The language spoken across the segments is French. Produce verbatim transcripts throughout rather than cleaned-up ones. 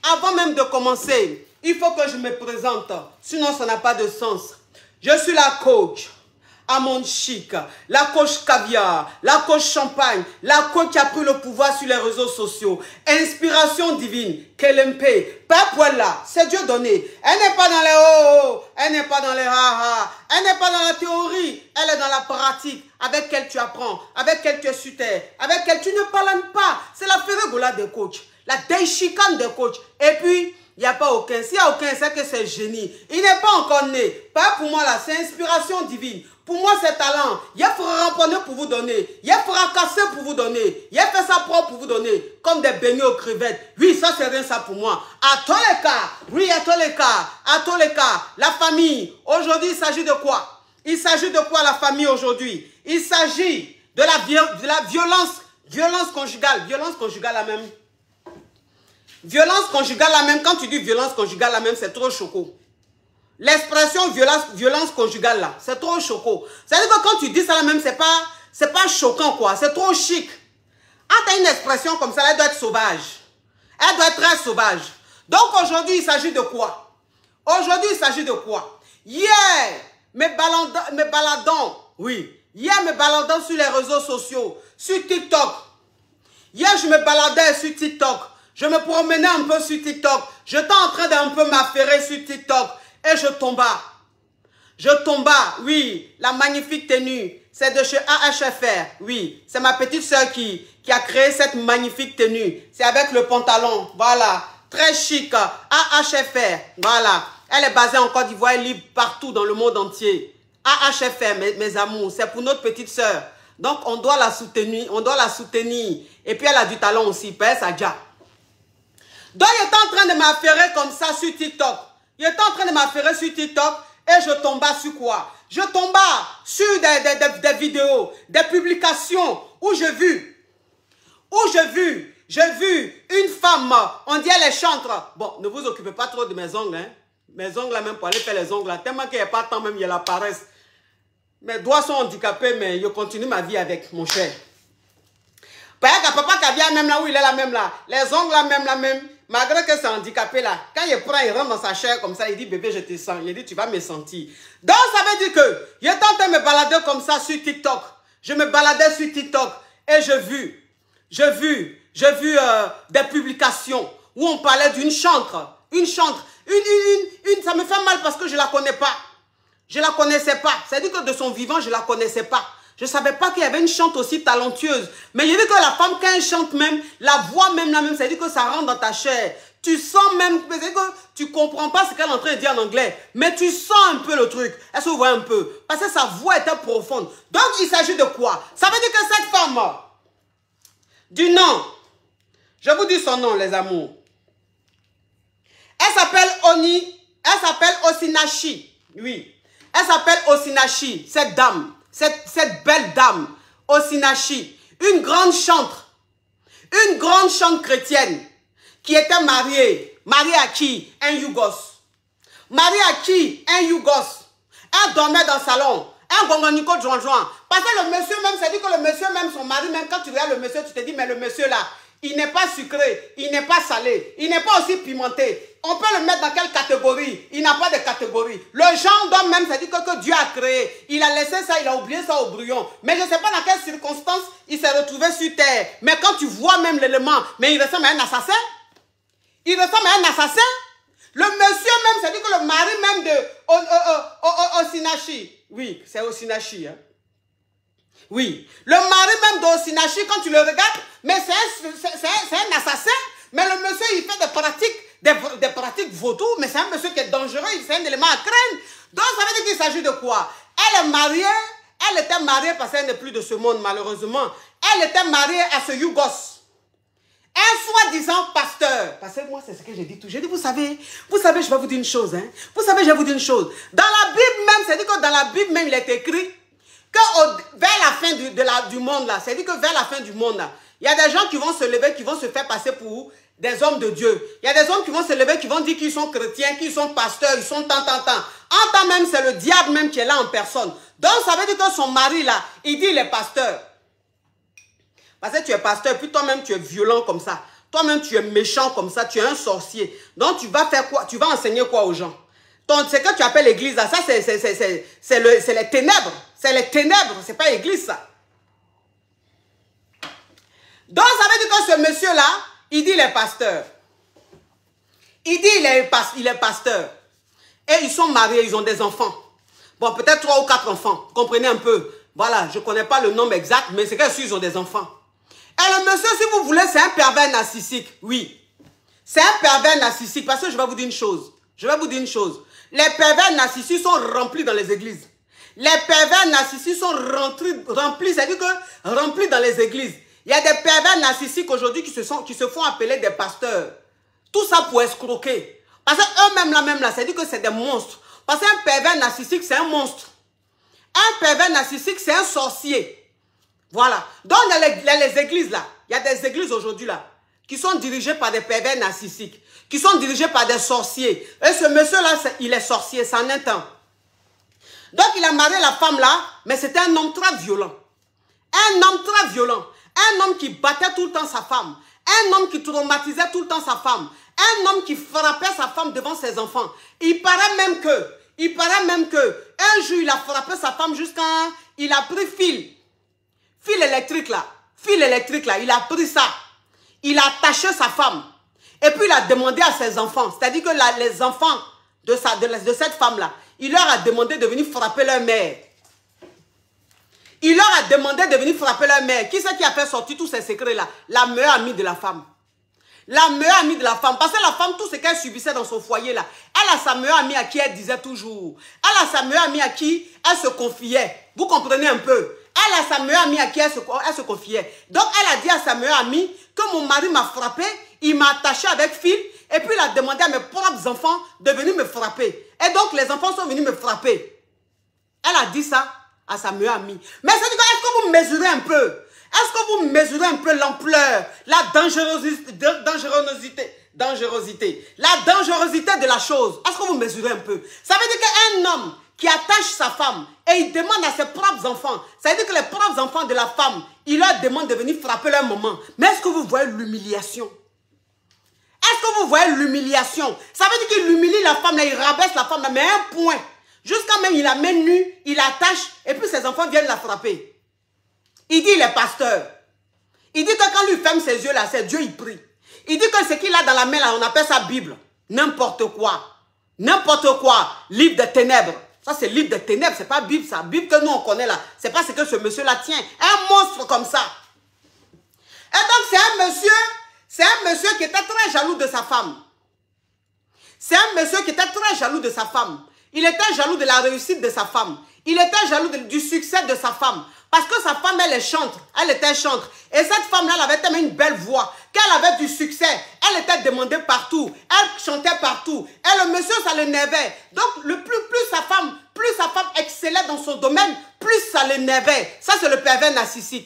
avant même de commencer, il faut que je me présente. Sinon, ça n'a pas de sens. Je suis la coach Amon Chic, la coach caviar, la coach champagne, la coach qui a pris le pouvoir sur les réseaux sociaux. Inspiration divine, Kelempe, Papoula, c'est Dieu donné. Elle n'est pas dans les oh, elle n'est pas dans les ha-ha, elle n'est pas dans la théorie, elle est dans la pratique, avec laquelle tu apprends, avec laquelle tu es sur terre, avec laquelle tu ne parles pas. C'est la férégola des coachs, la déchicane des coachs. Et puis, il n'y a pas aucun. S'il n'y a aucun, c'est que c'est génie. Il n'est pas encore né. Pas pour moi là, c'est inspiration divine. Pour moi, c'est talent. Il a frappé pour vous donner. Il a fracassé pour vous donner. Il a fait ça propre pour vous donner. Comme des beignets aux crevettes. Oui, ça, c'est rien ça pour moi. À tous les cas, oui, à tous les cas, à tous les cas, la famille. Aujourd'hui, il s'agit de quoi? Il s'agit de quoi la famille aujourd'hui? Il s'agit de la, de la violence, violence conjugale. Violence conjugale la même. Violence conjugale la même. Quand tu dis violence conjugale la même, c'est trop choquant. L'expression violence, violence conjugale là, c'est trop choquant. C'est-à-dire que quand tu dis ça la même, c'est pas, c'est pas choquant quoi, c'est trop chic. Ah, tu as une expression comme ça, elle doit être sauvage. Elle doit être très sauvage. Donc aujourd'hui, il s'agit de quoi? Aujourd'hui, il s'agit de quoi? Hier, mes baladons, mes baladons, oui, hier, mes baladons sur les réseaux sociaux, sur TikTok. Hier, je me baladais sur TikTok. Je me promenais un peu sur TikTok. J'étais en train d'un peu m'affairer sur TikTok. Et je tomba. Je tomba, oui. La magnifique tenue. C'est de chez A H F R. Oui. C'est ma petite soeur qui, qui a créé cette magnifique tenue. C'est avec le pantalon. Voilà. Très chic. A H F R. Voilà. Elle est basée en Côte d'Ivoire, libre partout dans le monde entier. A H F R, mes, mes amours. C'est pour notre petite soeur. Donc, on doit la soutenir. On doit la soutenir. Et puis, elle a du talent aussi. Père Sadja. Donc, il était en train de m'affairer comme ça sur TikTok. Il était en train de m'affairer sur TikTok et je tomba sur quoi? Je tomba sur des, des, des, des vidéos, des publications où j'ai vu, où j'ai vu, j'ai vu une femme, on dit elle est chantre. Bon, ne vous occupez pas trop de mes ongles, hein. Mes ongles là, même pour aller faire les ongles là, tellement qu'il n'y a pas de temps même, il y a la paresse. Mes doigts sont handicapés, mais je continue ma vie avec mon cher. Papa Kavia même là où il est là même là, les ongles là même là même. Malgré que c'est handicapé là, quand il prend, il rentre dans sa chair comme ça, il dit bébé je te sens, il dit tu vas me sentir. Donc ça veut dire que je tentais de me balader comme ça sur TikTok. Je me baladais sur TikTok et j'ai vu, j'ai vu, j'ai vu euh, des publications où on parlait d'une chantre, une chantre, une, une, une, une, ça me fait mal parce que je ne la connais pas. Je ne la connaissais pas, c'est-à-dire que de son vivant, je ne la connaissais pas. Je ne savais pas qu'il y avait une chante aussi talentueuse. Mais il dit que la femme, quand elle chante même, la voix même la même, c'est-à-dire que ça rentre dans ta chair. Tu sens même, c'est-à-dire que tu ne comprends pas ce qu'elle est en train de dire en anglais. Mais tu sens un peu le truc. Elle se voit un peu. Parce que sa voix était profonde. Donc, il s'agit de quoi? Ça veut dire que cette femme, du nom, je vous dis son nom, les amours. Elle s'appelle Oni, elle s'appelle Osinachi. Oui. Elle s'appelle Osinachi, cette dame. Cette, cette belle dame, Osinachi, une grande chantre, une grande chantre chrétienne qui était mariée. Mariée à qui? Un Yougos. Mariée à qui? Un Yougos. Elle dormait dans le salon. Un gongoniko de joint-joint. Parce que le monsieur même, c'est dit que le monsieur même, son mari même, quand tu regardes le monsieur, tu te dis, mais le monsieur là, il n'est pas sucré, il n'est pas salé, il n'est pas aussi pimenté. On peut le mettre dans quelle catégorie? Il n'a pas de catégorie. Le genre d'homme même, c'est dit que, que Dieu a créé. Il a laissé ça, il a oublié ça au brouillon. Mais je ne sais pas dans quelles circonstances il s'est retrouvé sur terre. Mais quand tu vois même l'élément, mais il ressemble à un assassin. Il ressemble à un assassin. Le monsieur même, c'est dit que le mari même de Osinachi. Oui, c'est Osinachi. Hein? Oui. Le mari même d'Osinachi, quand tu le regardes, mais c'est un, un assassin. Mais le monsieur, il fait des pratiques, des, des pratiques vaudou, mais c'est un monsieur qui est dangereux, c'est un élément à craindre. Donc, ça veut dire qu'il s'agit de quoi? Elle est mariée, elle était mariée parce qu'elle n'est plus de ce monde, malheureusement. Elle était mariée à ce Yougos. Un soi-disant pasteur. Parce que moi, c'est ce que j'ai dit tout. J'ai dit, vous savez, vous savez, je vais vous dire une chose. Hein? Vous savez, je vais vous dire une chose. Dans la Bible même, c'est dit que dans la Bible même, il est écrit que au, vers la fin du, de la, du monde, là, c'est dit que vers la fin du monde, là, il y a des gens qui vont se lever, qui vont se faire passer pour des hommes de Dieu. Il y a des hommes qui vont se lever, qui vont dire qu'ils sont chrétiens, qu'ils sont pasteurs, ils sont tant, tant, tant. En temps même, c'est le diable même qui est là en personne. Donc, ça veut dire que son mari, là, il dit il est pasteur. Parce que tu es pasteur, puis toi-même, tu es violent comme ça. toi-même, tu es méchant comme ça, tu es un sorcier. Donc, tu vas faire quoi? Tu vas enseigner quoi aux gens? C'est que tu appelles l'église, là, ça, c'est le, les ténèbres. C'est les ténèbres, c'est pas l'église, ça. Donc, ça veut dire que ce monsieur-là, il dit il est pasteur. Il dit il est, il est pasteur. Et ils sont mariés, ils ont des enfants. Bon, peut-être trois ou quatre enfants. Comprenez un peu. Voilà, je ne connais pas le nombre exact, mais c'est qu'ils ont des enfants. Et le monsieur, si vous voulez, c'est un pervers narcissique. Oui. C'est un pervers narcissique. Parce que je vais vous dire une chose. Je vais vous dire une chose. Les pervers narcissiques sont remplis dans les églises. Les pervers narcissiques sont remplis, remplis c'est-à-dire que remplis dans les églises. Il y a des pervers narcissiques aujourd'hui qui, se sont, qui se font appeler des pasteurs. Tout ça pour escroquer. Parce qu'eux-mêmes, là, même là, c'est-à-dire que c'est des monstres. Parce qu'un pervers narcissique, c'est un monstre. Un pervers narcissique, c'est un sorcier. Voilà. Donc, il y a les, les églises, là. Il y a des églises aujourd'hui, là, qui sont dirigées par des pervers narcissiques, qui sont dirigées par des sorciers. Et ce monsieur-là, il est sorcier, ça en est un. Donc, il a marié la femme, là, mais c'était un homme très violent. Un homme très violent. Un homme qui battait tout le temps sa femme. Un homme qui traumatisait tout le temps sa femme. Un homme qui frappait sa femme devant ses enfants. Il paraît même que, il paraît même que, un jour, il a frappé sa femme jusqu'à, il a pris fil. Fil électrique là. Fil électrique là. Il a pris ça. Il a attaché sa femme. Et puis, il a demandé à ses enfants. C'est-à-dire que la, les enfants de, sa, de, de cette femme-là, il leur a demandé de venir frapper leur mère. Il leur a demandé de venir frapper leur mère. Qui c'est qui a fait sortir tous ces secrets-là? La meilleure amie de la femme. La meilleure amie de la femme. Parce que la femme, tout ce qu'elle subissait dans son foyer-là, elle a sa meilleure amie à qui elle disait toujours. Elle a sa meilleure amie à qui elle se confiait. Vous comprenez un peu? Elle a sa meilleure amie à qui elle se, elle se confiait. Donc, elle a dit à sa meilleure amie que mon mari m'a frappé, il m'a attaché avec fil, et puis il a demandé à mes propres enfants de venir me frapper. Et donc, les enfants sont venus me frapper. Elle a dit ça à sa meilleure amie. Mais c'est-à-dire, est-ce que vous mesurez un peu? Est-ce que vous mesurez un peu l'ampleur, la dangerosité, dangerosité, dangerosité, la dangerosité de la chose? Est-ce que vous mesurez un peu? Ça veut dire qu'un homme qui attache sa femme et il demande à ses propres enfants, ça veut dire que les propres enfants de la femme, il leur demande de venir frapper leur maman. Mais est-ce que vous voyez l'humiliation? Est-ce que vous voyez l'humiliation? Ça veut dire qu'il humilie la femme, là, il rabaisse la femme, là, mais à un point. Jusqu'à même, il la met nue, il l'attache, et puis ses enfants viennent la frapper. Il dit, il est pasteur. Il dit que quand lui ferme ses yeux là, c'est Dieu, il prie. Il dit que ce qu'il a dans la main là, on appelle ça Bible. N'importe quoi. N'importe quoi. Livre de ténèbres. Ça, c'est livre de ténèbres, c'est pas Bible ça. Bible que nous, on connaît là. C'est pas ce que ce monsieur-là tient. Un monstre comme ça. Et donc, c'est un monsieur, c'est un monsieur qui était très jaloux de sa femme. C'est un monsieur qui était très jaloux de sa femme. Il était jaloux de la réussite de sa femme. Il était jaloux de, du succès de sa femme. Parce que sa femme, elle est chantre. Elle était chantre. Et cette femme-là, elle avait tellement une belle voix qu'elle avait du succès. Elle était demandée partout. Elle chantait partout. Et le monsieur, ça l'énervait. Donc, le plus, plus sa femme, plus sa femme excellait dans son domaine, plus ça l'énervait. Ça, c'est le pervers narcissique.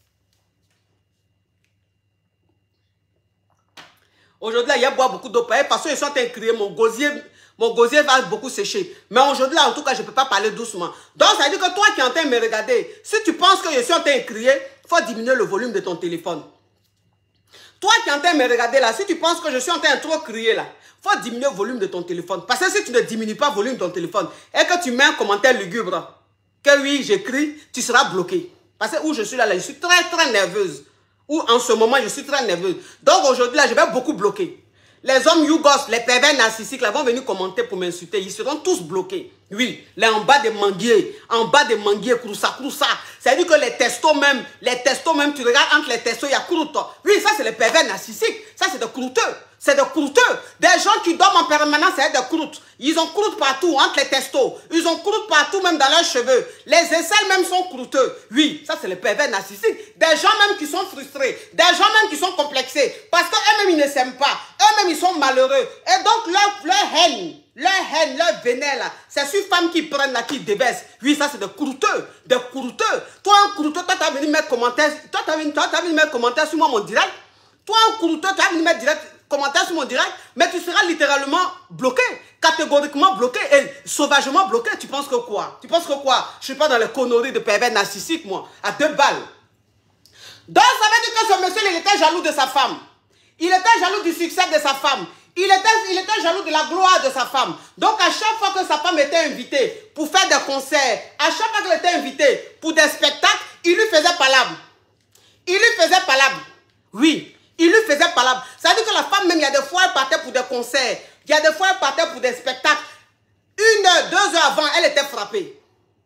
Aujourd'hui, il y a boire beaucoup d'eau. Parce que je suis en train de crier mon gosier. Mon gosier va beaucoup sécher. Mais aujourd'hui, là, en tout cas, je ne peux pas parler doucement. Donc, ça veut dire que toi qui es en train de me regarder, si tu penses que je suis en train de crier, il faut diminuer le volume de ton téléphone. Toi qui es en train de me regarder là, si tu penses que je suis en train de trop crier là, il faut diminuer le volume de ton téléphone. Parce que si tu ne diminues pas le volume de ton téléphone et que tu mets un commentaire lugubre, que oui, j'écris, tu seras bloqué. Parce que où je suis là, là, je suis très, très nerveuse. Ou en ce moment, je suis très nerveuse. Donc aujourd'hui, là, je vais beaucoup bloquer. Les hommes yougos, les pervers narcissiques, là, vont venir commenter pour m'insulter. Ils seront tous bloqués. Oui, là, en bas des manguiers, en bas des manguiers, croussa, croussa. C'est-à-dire que les testos même, les testos même, tu regardes entre les testos, il y a croûte. Oui, ça, c'est les pervers narcissiques. Ça, c'est des croûteux. C'est des croûteux. Des gens qui dorment en permanence, c'est des croûtes. Ils ont croûte partout, entre les testos. Ils ont croûte partout, même dans leurs cheveux. Les aisselles même sont croûteux. Oui, ça, c'est les pervers narcissiques. Des gens même qui sont frustrés. Des gens même qui sont complexés. Parce qu'eux-mêmes, ils ne s'aiment pas. Eux-mêmes, ils sont malheureux. Et donc, leur, leur haine, leur haine, leur vénère, là, c'est sur femmes qui prennent, là, qui débaissent. Oui, ça, c'est des croûteux. Des croûteux. Toi, un croûteux, toi, tu as venu mettre commentaire. Toi, tu as venu, venu mettre commentaire sur moi, mon direct. Toi, un croûteux, tu as venu mettre direct. Commentaire sur mon direct, mais tu seras littéralement bloqué, catégoriquement bloqué et sauvagement bloqué. Tu penses que quoi? Tu penses que quoi? Je ne suis pas dans les conneries de pervers narcissiques, moi, à deux balles. Donc, ça veut dire que ce monsieur, il était jaloux de sa femme. Il était jaloux du succès de sa femme. Il était, il était jaloux de la gloire de sa femme. Donc, à chaque fois que sa femme était invitée pour faire des concerts, à chaque fois qu'elle était invitée pour des spectacles, il lui faisait palabre. Il lui faisait palabre. Oui, il lui faisait palabre. Ça veut dire que la femme, même, il y a des fois, elle partait pour des concerts. Il y a des fois, elle partait pour des spectacles. Une heure, deux heures avant, elle était frappée.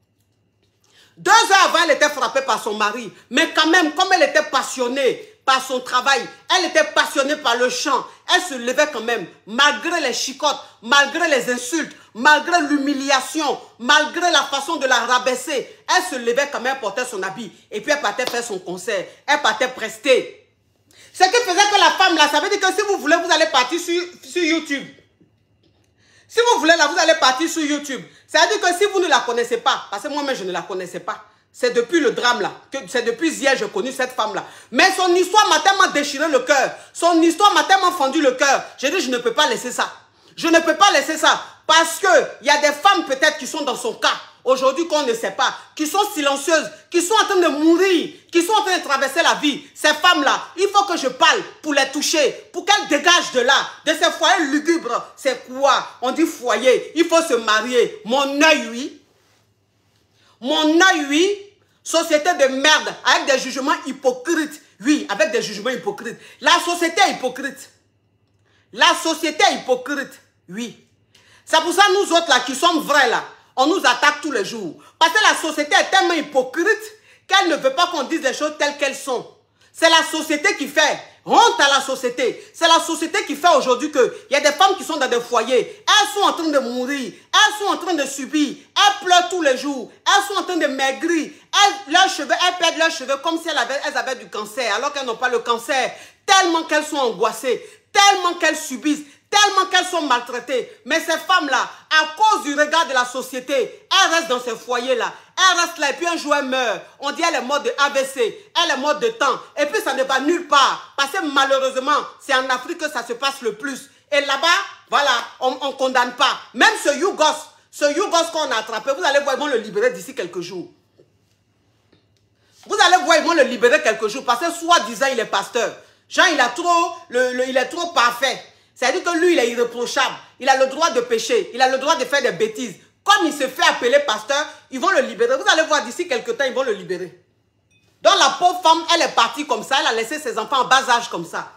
Deux heures avant, elle était frappée par son mari. Mais quand même, comme elle était passionnée par son travail, elle était passionnée par le chant, elle se levait quand même, malgré les chicottes, malgré les insultes, malgré l'humiliation, malgré la façon de la rabaisser, elle se levait quand même, portait son habit, et puis elle partait faire son concert, elle partait prester. Ce qui faisait que la femme là, ça veut dire que si vous voulez, vous allez partir sur, sur YouTube. Si vous voulez là, vous allez partir sur YouTube. C'est-à-dire que si vous ne la connaissez pas, parce que moi-même je ne la connaissais pas, c'est depuis le drame là, c'est depuis hier que j'ai connu cette femme-là. Mais son histoire m'a tellement déchiré le cœur. Son histoire m'a tellement fendu le cœur. J'ai dit, je ne peux pas laisser ça. Je ne peux pas laisser ça. Parce qu'il y a des femmes peut-être qui sont dans son cas, aujourd'hui qu'on ne sait pas, qui sont silencieuses, qui sont en train de mourir, qui sont en train de traverser la vie. Ces femmes-là, il faut que je parle pour les toucher, pour qu'elles dégagent de là, de ces foyers lugubres. C'est quoi? On dit foyer, il faut se marier. Mon œil, oui. Mon œil, oui, société de merde, avec des jugements hypocrites. Oui, avec des jugements hypocrites. La société est hypocrite. La société est hypocrite, oui. C'est pour ça, nous autres là, qui sommes vrais là, on nous attaque tous les jours. Parce que la société est tellement hypocrite qu'elle ne veut pas qu'on dise les choses telles qu'elles sont. C'est la société qui fait honte à la société. C'est la société qui fait aujourd'hui qu'il y a des femmes qui sont dans des foyers. Elles sont en train de mourir. Elles sont en train de subir. Elles pleurent tous les jours. Elles sont en train de maigrir. Elles, leurs cheveux, elles perdent leurs cheveux comme si elles avaient, elles avaient du cancer, alors qu'elles n'ont pas le cancer. Tellement qu'elles sont angoissées. Tellement qu'elles subissent. Tellement qu'elles sont maltraitées. Mais ces femmes-là, à cause du regard de la société, elles restent dans ces foyers-là. Elles restent là et puis un jour elles meurent. On dit elle est morte de A V C, elle est morte de temps. Et puis ça ne va nulle part. Parce que malheureusement, c'est en Afrique que ça se passe le plus. Et là-bas, voilà, on ne condamne pas. Même ce Yougos, ce Yougos qu'on a attrapé, vous allez voir, ils vont le libérer d'ici quelques jours. Vous allez voir, ils vont le libérer quelques jours. Parce que soi-disant, il est pasteur. Jean, il, a trop, le, le, il est trop parfait. C'est-à-dire que lui, il est irréprochable. Il a le droit de pécher. Il a le droit de faire des bêtises. Comme il se fait appeler pasteur, ils vont le libérer. Vous allez voir, d'ici quelques temps, ils vont le libérer. Donc la pauvre femme, elle est partie comme ça. Elle a laissé ses enfants en bas âge comme ça.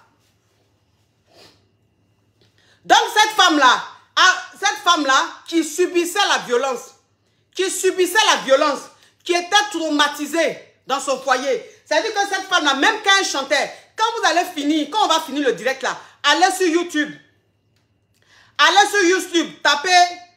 Donc cette femme-là, cette femme-là qui subissait la violence, qui subissait la violence, qui était traumatisée dans son foyer. C'est-à-dire que cette femme-là, même quand elle chantait, quand vous allez finir, quand on va finir le direct là, allez sur YouTube. Allez sur YouTube, tapez,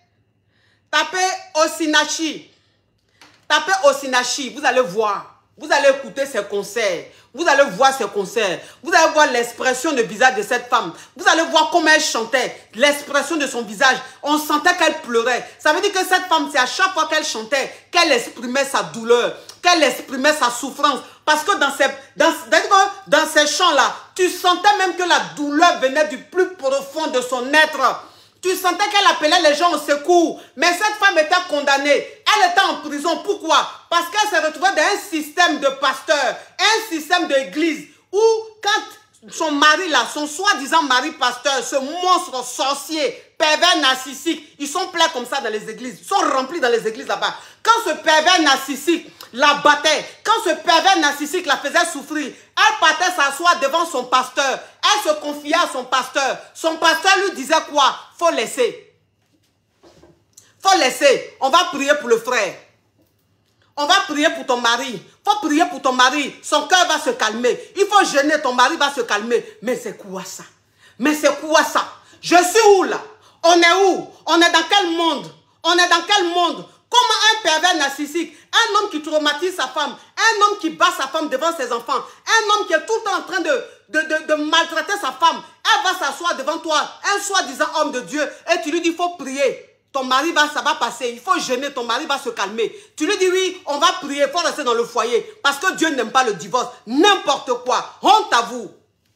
tapez Osinachi. Tapez Osinachi, vous allez voir. Vous allez écouter ses concerts. Vous allez voir ses concerts. Vous allez voir l'expression de visage de cette femme. Vous allez voir comment elle chantait. L'expression de son visage. On sentait qu'elle pleurait. Ça veut dire que cette femme, c'est à chaque fois qu'elle chantait, qu'elle exprimait sa douleur, qu'elle exprimait sa souffrance. Parce que dans ces, dans, dans ces chants-là, tu sentais même que la douleur venait du plus profond de son être. Tu sentais qu'elle appelait les gens au secours. Mais cette femme était condamnée. Elle était en prison. Pourquoi? Parce qu'elle s'est retrouvée dans un système de pasteurs, un système d'église, où quand son mari là, son soi-disant mari pasteur, ce monstre sorcier, pervers narcissique, ils sont pleins comme ça dans les églises. Ils sont remplis dans les églises là-bas. Quand ce pervers narcissique la battait, quand ce pervers narcissique la faisait souffrir, elle partait s'asseoir devant son pasteur. Elle se confiait à son pasteur. Son pasteur lui disait quoi? Faut laisser. Faut laisser. On va prier pour le frère. On va prier pour ton mari. Faut prier pour ton mari. Son cœur va se calmer. Il faut jeûner, ton mari va se calmer. Mais c'est quoi ça? Mais c'est quoi ça? Je suis où là? On est où? On est dans quel monde? On est dans quel monde? Comment un pervers narcissique, un homme qui traumatise sa femme, un homme qui bat sa femme devant ses enfants, un homme qui est tout le temps en train de, de, de, de maltraiter sa femme, elle va s'asseoir devant toi, un soi-disant homme de Dieu, et tu lui dis, il faut prier. Ton mari, va, ça va passer, il faut jeûner, ton mari va se calmer. Tu lui dis, oui, on va prier, il faut rester dans le foyer, parce que Dieu n'aime pas le divorce. N'importe quoi. Honte à vous.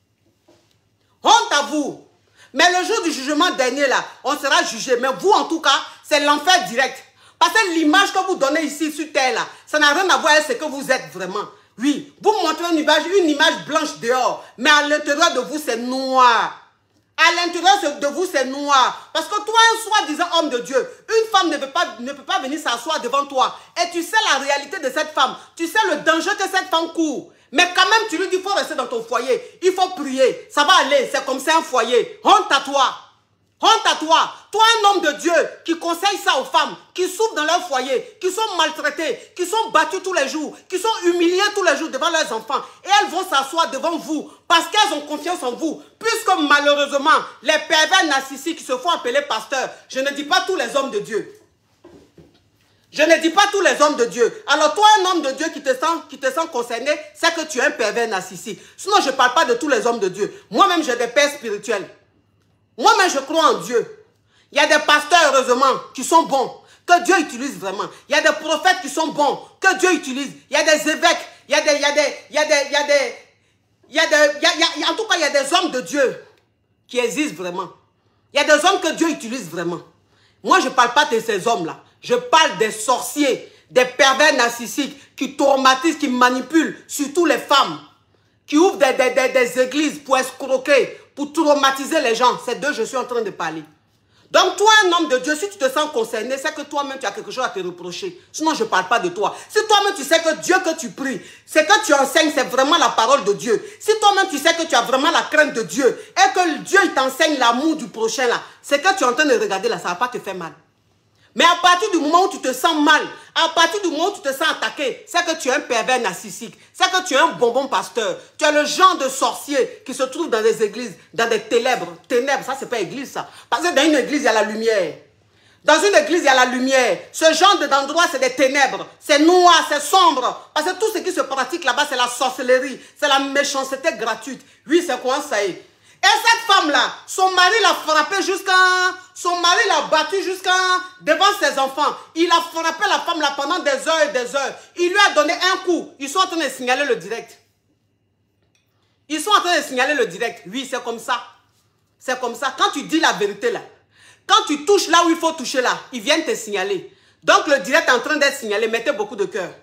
Honte à vous. Mais le jour du jugement dernier, là, on sera jugé. Mais vous, en tout cas, c'est l'enfer direct. Parce que l'image que vous donnez ici sur terre, là, ça n'a rien à voir avec ce que vous êtes vraiment. Oui, vous montrez une image, une image blanche dehors, mais à l'intérieur de vous, c'est noir. À l'intérieur de vous, c'est noir. Parce que toi, un soi-disant homme de Dieu, une femme ne peut pas, ne peut pas venir s'asseoir devant toi. Et tu sais la réalité de cette femme. Tu sais le danger que cette femme court. Mais quand même, tu lui dis, il faut rester dans ton foyer. Il faut prier. Ça va aller. C'est comme ça un foyer. Honte à toi. Honte à toi. Toi, un homme de Dieu qui conseille ça aux femmes, qui souffrent dans leur foyer, qui sont maltraitées, qui sont battues tous les jours, qui sont humiliées tous les jours devant leurs enfants. Et elles vont s'asseoir devant vous parce qu'elles ont confiance en vous. Puisque malheureusement, les pervers narcissiques qui se font appeler pasteurs, je ne dis pas tous les hommes de Dieu. Je ne dis pas tous les hommes de Dieu. Alors toi, un homme de Dieu qui te sent, qui te sent concerné, c'est que tu es un pervers narcissique. Sinon, je ne parle pas de tous les hommes de Dieu. Moi-même, j'ai des pères spirituels. Moi-même, je crois en Dieu. Il y a des pasteurs, heureusement, qui sont bons, que Dieu utilise vraiment. Il y a des prophètes qui sont bons, que Dieu utilise. Il y a des évêques, il y a des... Il y a des, il y a des, il y a des, il y a des il y a, il y a, en tout cas, il y a des hommes de Dieu qui existent vraiment. Il y a des hommes que Dieu utilise vraiment. Moi, je ne parle pas de ces hommes-là. Je parle des sorciers, des pervers narcissiques qui traumatisent, qui manipulent, surtout les femmes, qui ouvrent des, des, des, des églises pour escroquer, pour traumatiser les gens. C'est d'eux que je suis en train de parler. Donc toi, un homme de Dieu, si tu te sens concerné, c'est que toi-même tu as quelque chose à te reprocher. Sinon, je ne parle pas de toi. Si toi-même tu sais que Dieu que tu pries, c'est que tu enseignes, c'est vraiment la parole de Dieu. Si toi-même tu sais que tu as vraiment la crainte de Dieu et que Dieu t'enseigne l'amour du prochain là, c'est que tu es en train de regarder là, ça ne va pas te faire mal. Mais à partir du moment où tu te sens mal, à partir du moment où tu te sens attaqué, c'est que tu es un pervers narcissique, c'est que tu es un bonbon pasteur, tu es le genre de sorcier qui se trouve dans des églises, dans des ténèbres. Ténèbres, ça c'est pas église ça. Parce que dans une église, il y a la lumière. Dans une église, il y a la lumière. Ce genre d'endroit, c'est des ténèbres. C'est noir, c'est sombre. Parce que tout ce qui se pratique là-bas, c'est la sorcellerie, c'est la méchanceté gratuite. Oui, c'est quoi ça est? Et cette femme-là, son mari l'a frappé jusqu'à... Son mari l'a battu jusqu'à... Devant ses enfants. Il a frappé la femme-là pendant des heures et des heures. Il lui a donné un coup. Ils sont en train de signaler le direct. Ils sont en train de signaler le direct. Oui, c'est comme ça. C'est comme ça. Quand tu dis la vérité là, quand tu touches là où il faut toucher là, ils viennent te signaler. Donc le direct est en train d'être signalé. Mettez beaucoup de cœur.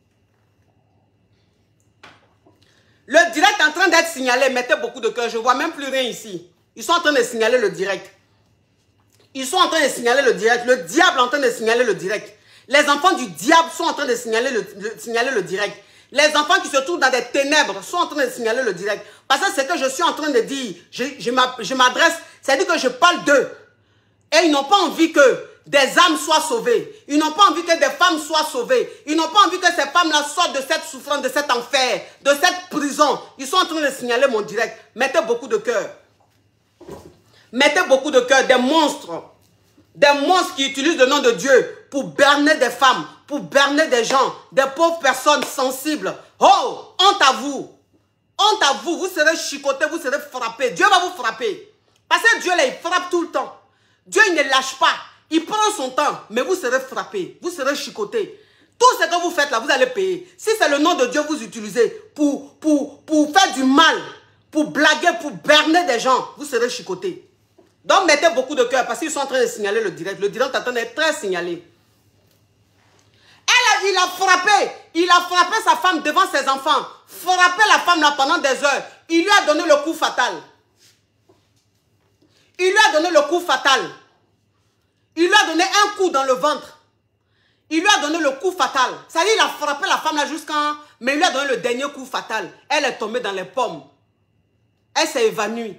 Le direct est en train d'être signalé. Mettez beaucoup de cœur. Je ne vois même plus rien ici. Ils sont en train de signaler le direct. Ils sont en train de signaler le direct. Le diable est en train de signaler le direct. Les enfants du diable sont en train de signaler le, le, signaler le direct. Les enfants qui se trouvent dans des ténèbres sont en train de signaler le direct. Parce que c'est que je suis en train de dire, je, je m'adresse, c'est-à-dire que je parle d'eux. Et ils n'ont pas envie que des âmes soient sauvées. Ils n'ont pas envie que des femmes soient sauvées. Ils n'ont pas envie que ces femmes-là sortent de cette souffrance, de cet enfer, de cette prison. Ils sont en train de signaler mon direct. Mettez beaucoup de cœur. Mettez beaucoup de cœur. Des monstres. Des monstres qui utilisent le nom de Dieu pour berner des femmes, pour berner des gens, des pauvres personnes sensibles. Oh, honte à vous. Honte à vous. Vous serez chicotés, vous serez frappés. Dieu va vous frapper. Parce que Dieu, là, il frappe tout le temps. Dieu, il ne lâche pas. Il prend son temps, mais vous serez frappés, vous serez chicotés. Tout ce que vous faites là, vous allez payer. Si c'est le nom de Dieu que vous utilisez pour, pour, pour faire du mal, pour blaguer, pour berner des gens, vous serez chicotés. Donc mettez beaucoup de cœur parce qu'ils sont en train de signaler le direct. Le direct est en train d'être très signalé. Elle, il a frappé, il a frappé sa femme devant ses enfants. Frappé la femme là pendant des heures. Il lui a donné le coup fatal. Il lui a donné le coup fatal. Il lui a donné un coup dans le ventre. Il lui a donné le coup fatal. Ça dit, il a frappé la femme là jusqu'à... Mais il lui a donné le dernier coup fatal. Elle est tombée dans les pommes. Elle s'est évanouie.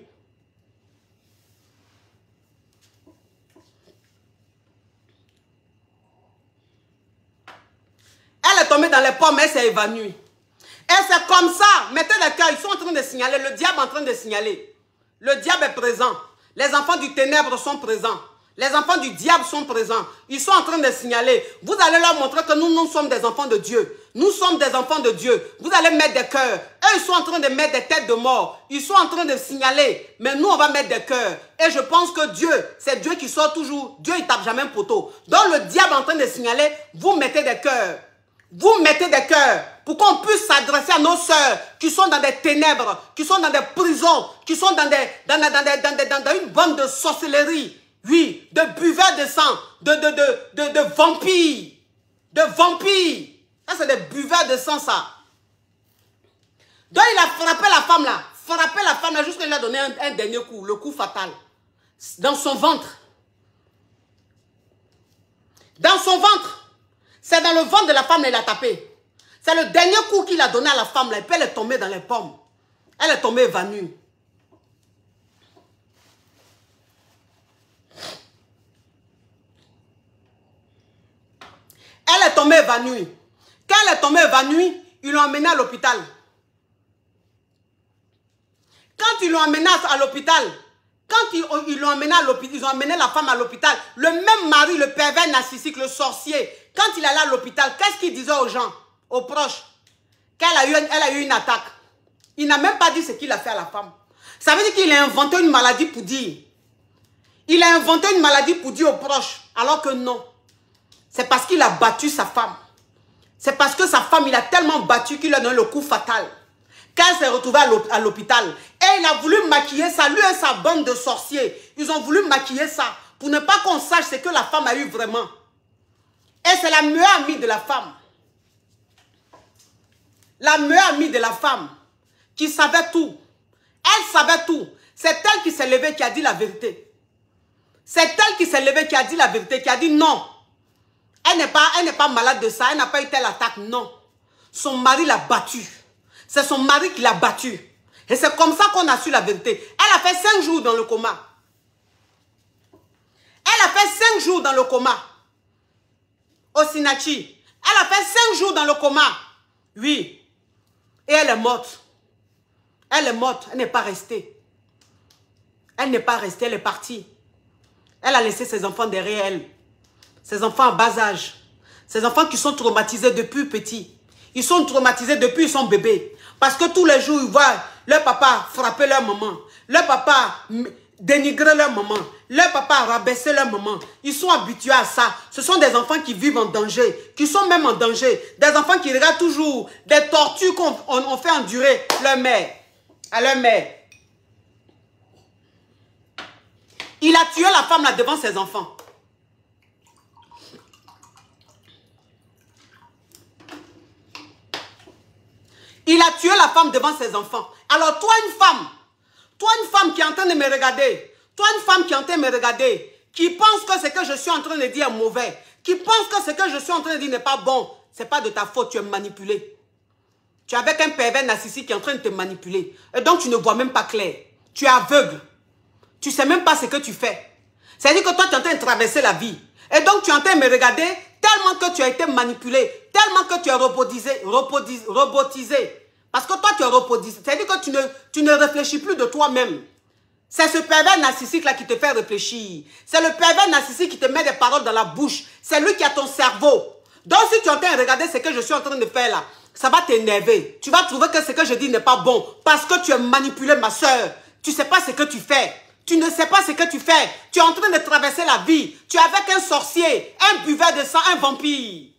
Elle est tombée dans les pommes, elle s'est évanouie. Et c'est comme ça. Mettez les cœurs, ils sont en train de signaler. Le diable est en train de signaler. Le diable est présent. Les enfants du ténèbre sont présents. Les enfants du diable sont présents. Ils sont en train de signaler. Vous allez leur montrer que nous, nous sommes des enfants de Dieu. Nous sommes des enfants de Dieu. Vous allez mettre des cœurs. Eux, ils sont en train de mettre des têtes de mort. Ils sont en train de signaler. Mais nous, on va mettre des cœurs. Et je pense que Dieu, c'est Dieu qui sort toujours. Dieu, il tape jamais un poteau. Donc, le diable est en train de signaler. Vous mettez des cœurs. Vous mettez des cœurs pour qu'on puisse s'adresser à nos sœurs qui sont dans des ténèbres, qui sont dans des prisons, qui sont dans, des, dans, dans, dans, dans, dans, dans une bande de sorcellerie. Oui, de buveurs de sang, de, de, de, de, de vampires, de vampires. Ça, c'est des buveurs de sang, ça. Donc il a frappé la femme là. Frappé la femme là jusqu'à lui a donné un, un dernier coup. Le coup fatal. Dans son ventre. Dans son ventre. C'est dans le ventre de la femme qu'il a tapé. C'est le dernier coup qu'il a donné à la femme là. Et puis elle est tombée dans les pommes. Elle est tombée évanouie. Elle est tombée évanouie. Quand elle est tombée évanouie, ils l'ont emmenée à l'hôpital. Quand ils l'ont emmenée à l'hôpital, quand ils, ils l'ont emmenée à l'hôpital, ils ont emmené la femme à l'hôpital, le même mari, le pervers narcissique, le sorcier, quand il allait à l'hôpital, qu'est-ce qu'il disait aux gens, aux proches? Qu'elle a eu, elle a eu une attaque. Il n'a même pas dit ce qu'il a fait à la femme. Ça veut dire qu'il a inventé une maladie pour dire. Il a inventé une maladie pour dire aux proches, alors que non. C'est parce qu'il a battu sa femme. C'est parce que sa femme, il a tellement battu qu'il a donné le coup fatal. Quand elle s'est retrouvée à l'hôpital, et il a voulu maquiller ça, lui et sa bande de sorciers, ils ont voulu maquiller ça pour ne pas qu'on sache ce que la femme a eu vraiment. Et c'est la meilleure amie de la femme. La meilleure amie de la femme qui savait tout. Elle savait tout. C'est elle qui s'est levée, qui a dit la vérité. C'est elle qui s'est levée, qui a dit la vérité, qui a dit non. Elle n'est pas, elle n'est pas malade de ça, elle n'a pas eu telle attaque, non. Son mari l'a battue. C'est son mari qui l'a battue. Et c'est comme ça qu'on a su la vérité. Elle a fait cinq jours dans le coma. Elle a fait cinq jours dans le coma. Au Sinachi. Elle a fait cinq jours dans le coma. Oui. Et elle est morte. Elle est morte. Elle n'est pas restée. Elle n'est pas restée, elle est partie. Elle a laissé ses enfants derrière elle. Ses enfants en bas âge. Ces enfants qui sont traumatisés depuis petits. Ils sont traumatisés depuis ils sont bébés. Parce que tous les jours, ils voient leur papa frapper leur maman. Leur papa dénigrer leur maman. Leur papa rabaisser leur maman. Ils sont habitués à ça. Ce sont des enfants qui vivent en danger. Qui sont même en danger. Des enfants qui regardent toujours des tortures qu'on on, on fait endurer leur mère. À leur mère. Il a tué la femme là devant ses enfants. Il a tué la femme devant ses enfants. Alors toi une femme, toi une femme qui est en train de me regarder, toi une femme qui est en train de me regarder, qui pense que ce que je suis en train de dire est mauvais, qui pense que ce que je suis en train de dire n'est pas bon, ce n'est pas de ta faute, tu es manipulé. Tu es avec un pervers narcissique qui est en train de te manipuler. Et donc tu ne vois même pas clair. Tu es aveugle. Tu ne sais même pas ce que tu fais. C'est-à-dire que toi tu es en train de traverser la vie. Et donc tu es en train de me regarder tellement que tu as été manipulé, tellement que tu es robotisé, robotisé, robotisé. Parce que toi tu es robotisé. C'est-à-dire que tu ne, tu ne réfléchis plus de toi-même. C'est ce pervers narcissique-là qui te fait réfléchir. C'est le pervers narcissique qui te met des paroles dans la bouche. C'est lui qui a ton cerveau. Donc si tu es en train de regarder ce que je suis en train de faire là, ça va t'énerver. Tu vas trouver que ce que je dis n'est pas bon. Parce que tu es manipulé, ma soeur. Tu ne sais pas ce que tu fais. Tu ne sais pas ce que tu fais. Tu es en train de traverser la vie. Tu es avec un sorcier, un buveur de sang, un vampire.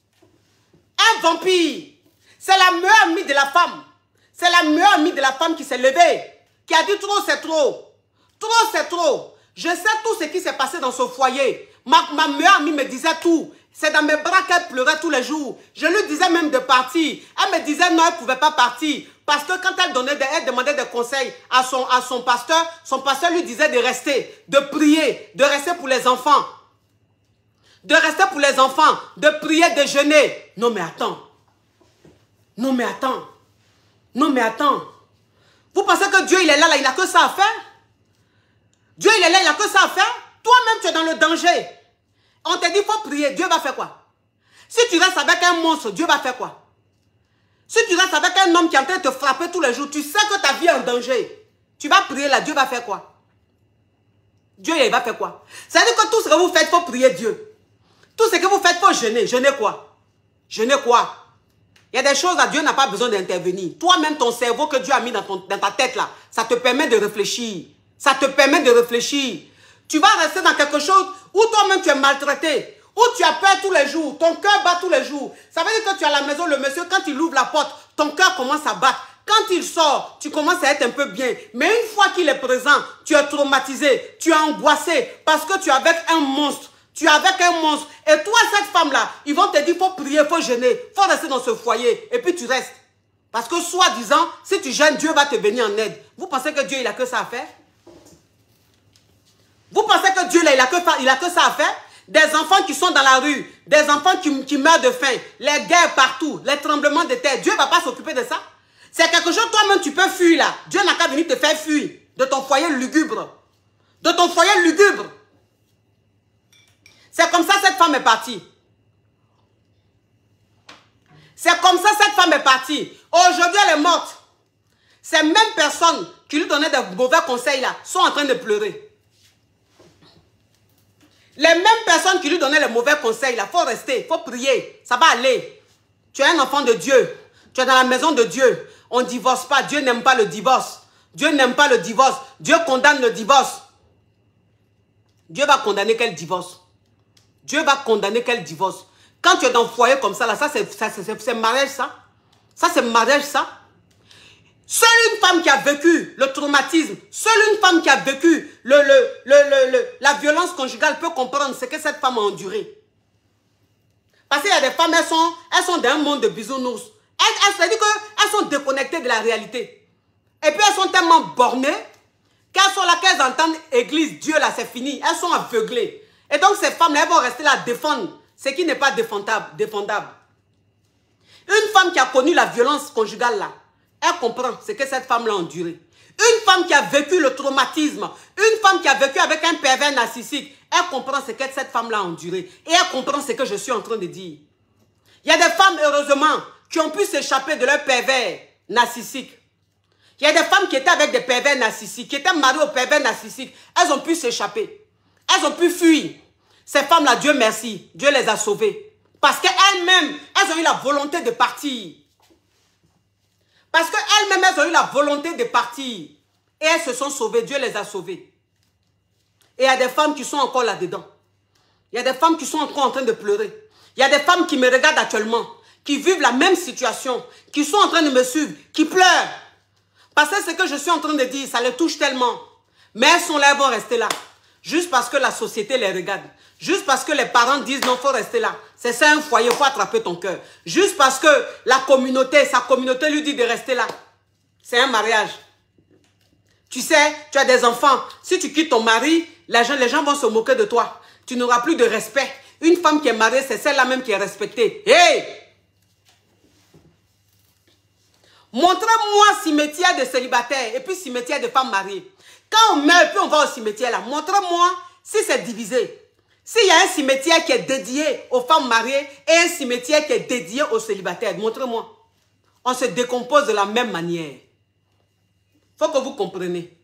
Un vampire. C'est la meilleure amie de la femme. C'est la meilleure amie de la femme qui s'est levée. Qui a dit trop, c'est trop. Trop, c'est trop. Je sais tout ce qui s'est passé dans ce foyer. Ma, ma meilleure amie me disait tout. C'est dans mes bras qu'elle pleurait tous les jours. Je lui disais même de partir. Elle me disait non, elle ne pouvait pas partir. Parce que quand elle, donnait des, elle demandait des conseils à son, à son pasteur, son pasteur lui disait de rester, de prier, de rester pour les enfants. De rester pour les enfants, de prier, de jeûner. Non mais attends. Non mais attends. Non mais attends. Vous pensez que Dieu il est là, là il n'a que ça à faire? Dieu il est là, il n'a que ça à faire? Toi-même tu es dans le danger. On te dit il faut prier, Dieu va faire quoi? Si tu restes avec un monstre, Dieu va faire quoi? Si tu restes avec un homme qui est en train de te frapper tous les jours, tu sais que ta vie est en danger. Tu vas prier là, Dieu va faire quoi? Dieu il va faire quoi? C'est-à-dire que tout ce que vous faites, il faut prier Dieu. Tout ce que vous faites, il faut jeûner. Jeûner quoi? Jeûner quoi? Il y a des choses là, Dieu n'a pas besoin d'intervenir. Toi-même, ton cerveau que Dieu a mis dans, ton, dans ta tête là, ça te permet de réfléchir. Ça te permet de réfléchir. Tu vas rester dans quelque chose où toi-même tu es maltraité. Où tu as peur tous les jours, ton cœur bat tous les jours. Ça veut dire que tu es à la maison, le monsieur, quand il ouvre la porte, ton cœur commence à battre. Quand il sort, tu commences à être un peu bien. Mais une fois qu'il est présent, tu es traumatisé, tu es angoissé parce que tu es avec un monstre. Tu es avec un monstre. Et toi, cette femme-là, ils vont te dire, il faut prier, il faut jeûner, il faut rester dans ce foyer. Et puis tu restes. Parce que soi-disant, si tu jeûnes, Dieu va te venir en aide. Vous pensez que Dieu, il a que ça à faire? Vous pensez que Dieu, là, il a que, il a que ça à faire? Des enfants qui sont dans la rue, des enfants qui, qui meurent de faim, les guerres partout, les tremblements de terre. Dieu ne va pas s'occuper de ça. C'est quelque chose, toi-même, tu peux fuir là. Dieu n'a qu'à venir te faire fuir de ton foyer lugubre. De ton foyer lugubre. C'est comme ça cette femme est partie. C'est comme ça cette femme est partie. Aujourd'hui, elle est morte. Ces mêmes personnes qui lui donnaient de mauvais conseils là sont en train de pleurer. Les mêmes personnes qui lui donnaient les mauvais conseils là, il faut rester, il faut prier. Ça va aller. Tu es un enfant de Dieu. Tu es dans la maison de Dieu. On ne divorce pas. Dieu n'aime pas le divorce. Dieu n'aime pas le divorce. Dieu condamne le divorce. Dieu va condamner quel divorce? Dieu va condamner quel divorce? Quand tu es dans le foyer comme ça, là, ça c'est mariage ça. Ça c'est mariage ça. Seule une femme qui a vécu le traumatisme, seule une femme qui a vécu le, le, le, le, le, la violence conjugale peut comprendre ce que cette femme a enduré. Parce qu'il y a des femmes, elles sont, elles sont dans un monde de bisounours. Elles, elles, c'est-à-dire qu'elles sont déconnectées de la réalité. Et puis elles sont tellement bornées qu'elles sont là, qu'elles entendent église, Dieu là, c'est fini. Elles sont aveuglées. Et donc ces femmes-là, elles vont rester là à défendre ce qui n'est pas défendable, défendable. Une femme qui a connu la violence conjugale là, elle comprend ce que cette femme-là a enduré. Une femme qui a vécu le traumatisme, une femme qui a vécu avec un pervers narcissique, elle comprend ce que cette femme-là a enduré. Et elle comprend ce que je suis en train de dire. Il y a des femmes, heureusement, qui ont pu s'échapper de leur pervers narcissique. Il y a des femmes qui étaient avec des pervers narcissiques, qui étaient mariées aux pervers narcissiques. Elles ont pu s'échapper. Elles ont pu fuir. Ces femmes-là, Dieu merci, Dieu les a sauvées. Parce qu'elles-mêmes, elles ont eu la volonté de partir. Parce qu'elles-mêmes, elles ont eu la volonté de partir. Et elles se sont sauvées. Dieu les a sauvées. Et il y a des femmes qui sont encore là-dedans. Il y a des femmes qui sont encore en train de pleurer. Il y a des femmes qui me regardent actuellement, qui vivent la même situation, qui sont en train de me suivre, qui pleurent. Parce que ce que je suis en train de dire, ça les touche tellement. Mais elles sont là, elles vont rester là. Juste parce que la société les regarde. Juste parce que les parents disent non, il faut rester là. C'est ça un foyer, il faut attraper ton cœur. Juste parce que la communauté, sa communauté lui dit de rester là. C'est un mariage. Tu sais, tu as des enfants. Si tu quittes ton mari, les gens, les gens vont se moquer de toi. Tu n'auras plus de respect. Une femme qui est mariée, c'est celle-là même qui est respectée. Hey! Montrez-moi cimetière de célibataires et puis cimetière de femmes mariées. Quand on meurt, puis on va au cimetière là. Montrez-moi si c'est divisé. S'il y a un cimetière qui est dédié aux femmes mariées et un cimetière qui est dédié aux célibataires, montrez-moi. On se décompose de la même manière. Il faut que vous compreniez.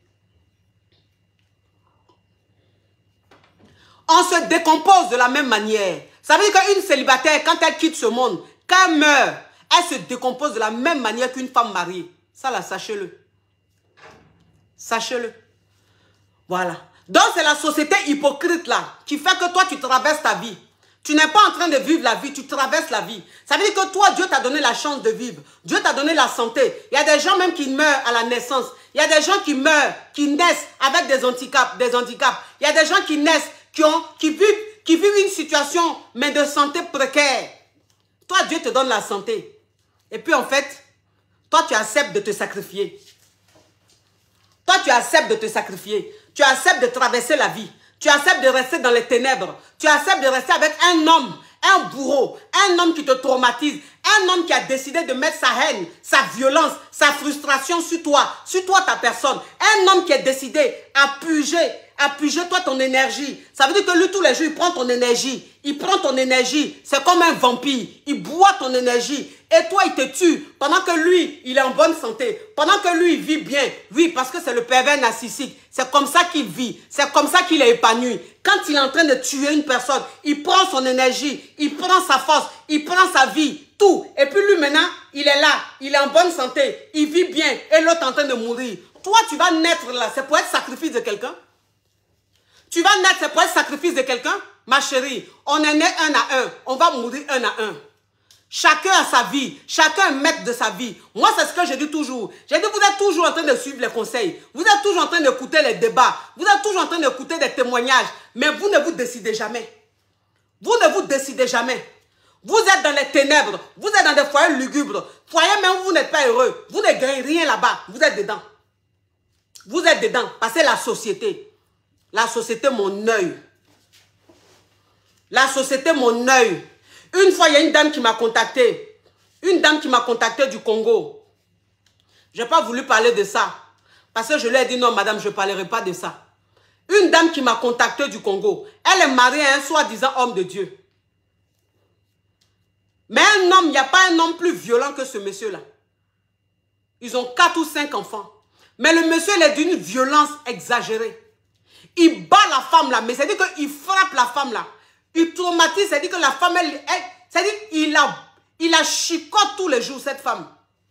On se décompose de la même manière. Ça veut dire qu'une célibataire, quand elle quitte ce monde, quand elle meurt, elle se décompose de la même manière qu'une femme mariée. Ça là, sachez-le. Sachez-le. Voilà. Donc c'est la société hypocrite là qui fait que toi tu traverses ta vie. Tu n'es pas en train de vivre la vie, tu traverses la vie. Ça veut dire que toi, Dieu t'a donné la chance de vivre. Dieu t'a donné la santé. Il y a des gens même qui meurent à la naissance. Il y a des gens qui meurent, qui naissent avec des handicaps, des handicaps. Il y a des gens qui naissent, qui, ont, qui, vivent, qui vivent une situation mais de santé précaire. Toi, Dieu te donne la santé. Et puis en fait, toi tu acceptes de te sacrifier. Toi tu acceptes de te sacrifier. Tu acceptes de traverser la vie. Tu acceptes de rester dans les ténèbres. Tu acceptes de rester avec un homme, un bourreau, un homme qui te traumatise, un homme qui a décidé de mettre sa haine, sa violence, sa frustration sur toi, sur toi ta personne. Un homme qui a décidé à puger, à puger toi ton énergie. Ça veut dire que lui tous les jours il prend ton énergie. Il prend ton énergie. C'est comme un vampire. Il boit ton énergie. Et toi, il te tue pendant que lui, il est en bonne santé. Pendant que lui, il vit bien. Oui, parce que c'est le pervers narcissique. C'est comme ça qu'il vit. C'est comme ça qu'il est épanoui. Quand il est en train de tuer une personne, il prend son énergie, il prend sa force, il prend sa vie, tout. Et puis lui, maintenant, il est là. Il est en bonne santé. Il vit bien. Et l'autre est en train de mourir. Toi, tu vas naître là. C'est pour être sacrifice de quelqu'un. Tu vas naître, c'est pour être sacrifice de quelqu'un. Ma chérie, on est né un à un. On va mourir un à un. Chacun a sa vie. Chacun est maître de sa vie. Moi, c'est ce que je dis toujours. J'ai dit, vous êtes toujours en train de suivre les conseils. Vous êtes toujours en train d'écouter les débats. Vous êtes toujours en train d'écouter des témoignages. Mais vous ne vous décidez jamais. Vous ne vous décidez jamais. Vous êtes dans les ténèbres. Vous êtes dans des foyers lugubres. Foyers même où vous n'êtes pas heureux. Vous ne gagnez rien là-bas. Vous êtes dedans. Vous êtes dedans. Parce que la société. La société, mon œil. La société, mon œil. Une fois, il y a une dame qui m'a contacté. Une dame qui m'a contacté du Congo. Je n'ai pas voulu parler de ça. Parce que je lui ai dit non, madame, je ne parlerai pas de ça. Une dame qui m'a contacté du Congo. Elle est mariée à un soi-disant homme de Dieu. Mais un homme, il n'y a pas un homme plus violent que ce monsieur-là. Ils ont quatre ou cinq enfants. Mais le monsieur, il est d'une violence exagérée. Il bat la femme là, mais c'est-à-dire qu'il frappe la femme là. Il traumatise, c'est-à-dire que la femme, elle, elle c'est-à-dire qu'il la, il la chicote tous les jours, cette femme.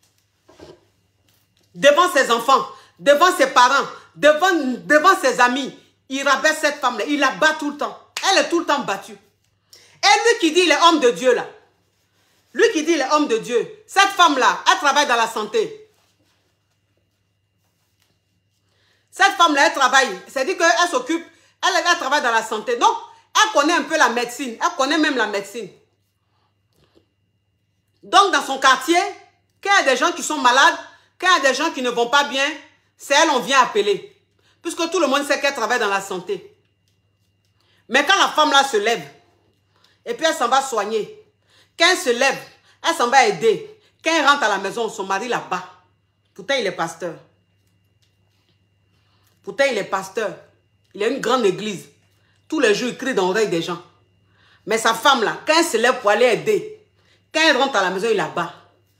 Devant ses enfants, devant ses parents, devant, devant ses amis, il rabaisse cette femme-là, il la bat tout le temps. Elle est tout le temps battue. Et lui qui dit, il est homme de Dieu là. Lui qui dit, il est homme de Dieu. Cette femme-là, elle travaille dans la santé. Cette femme-là, elle travaille. C'est-à-dire qu'elle s'occupe, elle, elle travaille dans la santé. Donc, elle connaît un peu la médecine. Elle connaît même la médecine. Donc, dans son quartier, quand il y a des gens qui sont malades, quand il y a des gens qui ne vont pas bien, c'est elle, on vient appeler. Puisque tout le monde sait qu'elle travaille dans la santé. Mais quand la femme-là se lève, et puis elle s'en va soigner, quand elle se lève, elle s'en va aider. Quand elle rentre à la maison, son mari la bat. Pourtant, il est pasteur. Pourtant, il est pasteur. Il a une grande église. Tous les jours, il crie dans l'oreille des gens. Mais sa femme, là, quand elle se lève pour aller aider, quand elle rentre à la maison, il la bat.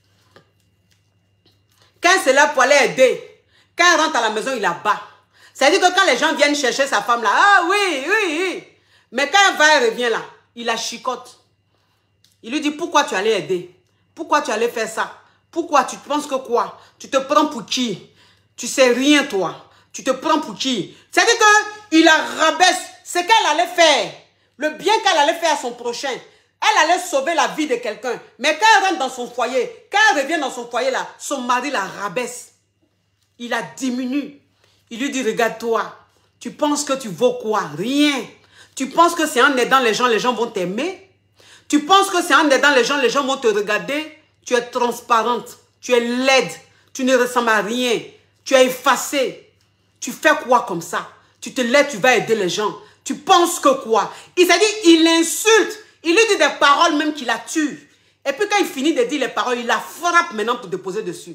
Quand elle se lève pour aller aider, quand elle rentre à la maison, il la bat. C'est-à-dire que quand les gens viennent chercher sa femme, là, ah oui, oui, oui. Mais quand elle va, elle revient là, il la chicote. Il lui dit, pourquoi tu allais aider? Pourquoi tu allais faire ça? Pourquoi? Tu penses que quoi? Tu te prends pour qui? Tu sais rien, toi. Tu te prends pour qui? C'est-à-dire qu'il la rabaisse. Ce qu'elle allait faire, le bien qu'elle allait faire à son prochain, elle allait sauver la vie de quelqu'un. Mais quand elle rentre dans son foyer, quand elle revient dans son foyer, là, son mari la rabaisse. Il la diminue. Il lui dit, regarde-toi. Tu penses que tu vaux quoi? Rien. Tu penses que c'est en aidant les gens, les gens vont t'aimer? Tu penses que c'est en aidant les gens, les gens vont te regarder? Tu es transparente, tu es laide, tu ne ressembles à rien, tu es effacée. Tu fais quoi comme ça? Tu te lèves, tu vas aider les gens. Tu penses que quoi? Il s'est dit, il l'insulte, il lui dit des paroles même qui la tuent. Et puis quand il finit de dire les paroles, il la frappe maintenant pour déposer dessus.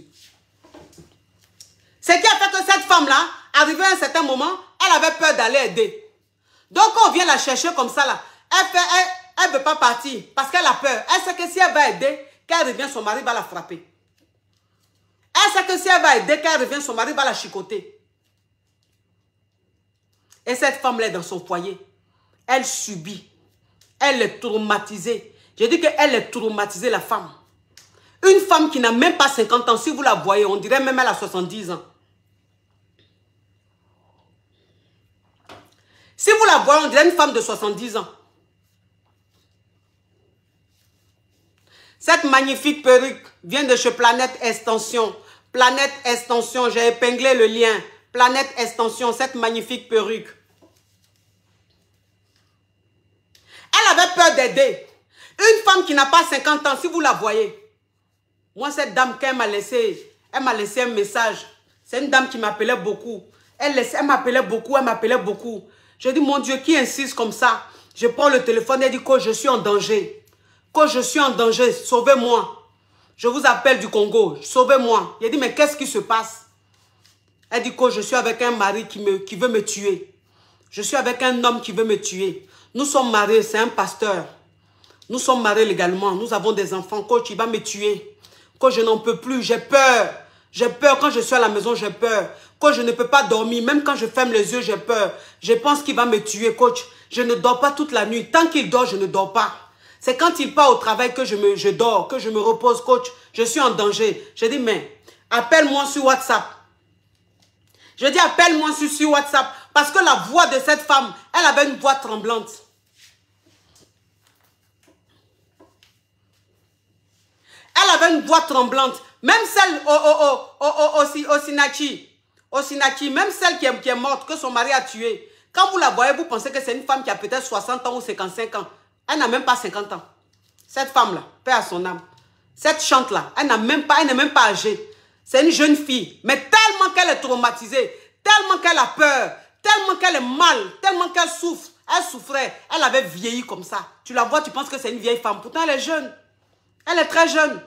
Ce qui a fait que cette femme-là, arrivée à un certain moment, elle avait peur d'aller aider. Donc quand on vient la chercher comme ça, là, elle fait... Elle, Elle ne veut pas partir parce qu'elle a peur. Elle sait que si elle va aider, quand elle revient, son mari va la frapper. Elle sait que si elle va aider, quand elle revient, son mari va la chicoter. Et cette femme-là est dans son foyer. Elle subit. Elle est traumatisée. Je dis qu'elle est traumatisée, la femme. Une femme qui n'a même pas cinquante ans, si vous la voyez, on dirait même elle a soixante-dix ans. Si vous la voyez, on dirait une femme de soixante-dix ans. Cette magnifique perruque vient de chez Planète Extension. Planète Extension, j'ai épinglé le lien. Planète Extension, cette magnifique perruque. Elle avait peur d'aider. Une femme qui n'a pas cinquante ans, si vous la voyez. Moi, cette dame, quand elle m'a laissé, elle m'a laissé un message. C'est une dame qui m'appelait beaucoup. Elle, elle m'appelait beaucoup, elle m'appelait beaucoup. Je dis, mon Dieu, qui insiste comme ça? Je prends le téléphone, elle dit que je suis en danger. Que je suis en danger, sauvez-moi. Je vous appelle du Congo, sauvez-moi. Il a dit, mais qu'est-ce qui se passe? Elle dit que je suis avec un mari qui, me, qui veut me tuer. Je suis avec un homme qui veut me tuer. Nous sommes mariés, c'est un pasteur. Nous sommes mariés légalement, nous avons des enfants. Coach, il va me tuer. Coach, je n'en peux plus, j'ai peur. J'ai peur, quand je suis à la maison, j'ai peur. Coach, je ne peux pas dormir, même quand je ferme les yeux, j'ai peur. Je pense qu'il va me tuer, coach. Je ne dors pas toute la nuit. Tant qu'il dort, je ne dors pas. C'est quand il part au travail que je, me, je dors, que je me repose, coach. Je suis en danger. Je dis, mais appelle-moi sur WhatsApp. Je dis, appelle-moi sur, sur WhatsApp. Parce que la voix de cette femme, elle avait une voix tremblante. Elle avait une voix tremblante. Même celle au, au, au, au, au, au, au Sinaki, au Sinaki, même celle qui est, qui est morte, que son mari a tuée. Quand vous la voyez, vous pensez que c'est une femme qui a peut-être soixante ans ou cinquante-cinq ans. Elle n'a même pas cinquante ans. Cette femme-là, paix à son âme. Cette chante-là, elle n'a même pas, elle n'est même pas âgée. C'est une jeune fille. Mais tellement qu'elle est traumatisée, tellement qu'elle a peur, tellement qu'elle est mal, tellement qu'elle souffre. Elle souffrait. Elle avait vieilli comme ça. Tu la vois, tu penses que c'est une vieille femme. Pourtant, elle est jeune. Elle est très jeune.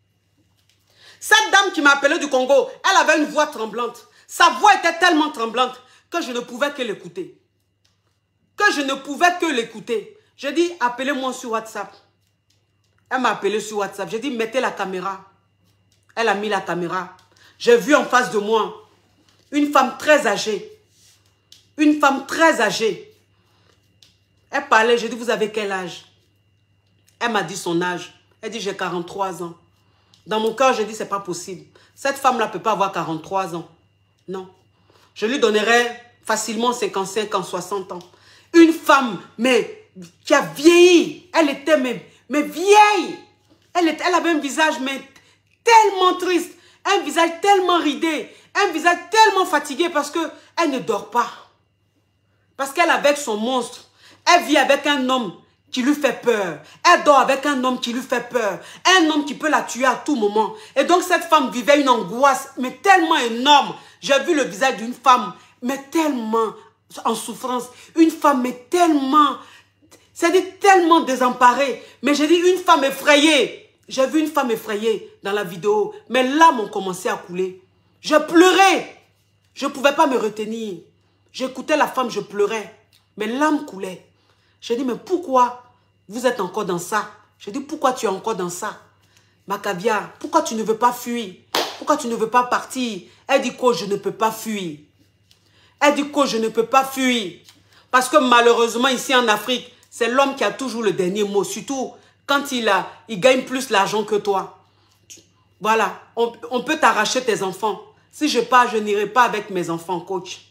Cette dame qui m'a appelé du Congo, elle avait une voix tremblante. Sa voix était tellement tremblante que je ne pouvais que l'écouter. Que je ne pouvais que l'écouter. J'ai dit, appelez-moi sur WhatsApp. Elle m'a appelé sur WhatsApp. J'ai dit, mettez la caméra. Elle a mis la caméra. J'ai vu en face de moi une femme très âgée. Une femme très âgée. Elle parlait, j'ai dit, vous avez quel âge? Elle m'a dit son âge. Elle dit, j'ai quarante-trois ans. Dans mon cœur, j'ai dit, c'est pas possible. Cette femme-là ne peut pas avoir quarante-trois ans. Non. Je lui donnerais facilement cinquante-cinq ans, soixante ans. Une femme, mais qui a vieilli. Elle était, mais, mais vieille. Elle, était, elle avait un visage, mais tellement triste. Un visage tellement ridé. Un visage tellement fatigué parce qu'elle ne dort pas. Parce qu'elle est avec son monstre. Elle vit avec un homme qui lui fait peur. Elle dort avec un homme qui lui fait peur. Un homme qui peut la tuer à tout moment. Et donc cette femme vivait une angoisse, mais tellement énorme. J'ai vu le visage d'une femme, mais tellement en souffrance. Une femme, mais tellement, c'est-à-dire tellement désemparée. Mais j'ai dit une femme effrayée. J'ai vu une femme effrayée dans la vidéo. Mes larmes ont commencé à couler. Je pleurais. Je ne pouvais pas me retenir. J'écoutais la femme, je pleurais. Mes larmes coulaient. J'ai dit, mais pourquoi vous êtes encore dans ça? J'ai dit, pourquoi tu es encore dans ça? Ma caviar, pourquoi tu ne veux pas fuir? Pourquoi tu ne veux pas partir? Elle dit, quoi, je ne peux pas fuir. Elle dit, quoi, je ne peux pas fuir. Parce que malheureusement, ici en Afrique, c'est l'homme qui a toujours le dernier mot. Surtout quand il, a, il gagne plus l'argent que toi. Voilà, on, on peut t'arracher tes enfants. Si je pars, je n'irai pas avec mes enfants, coach.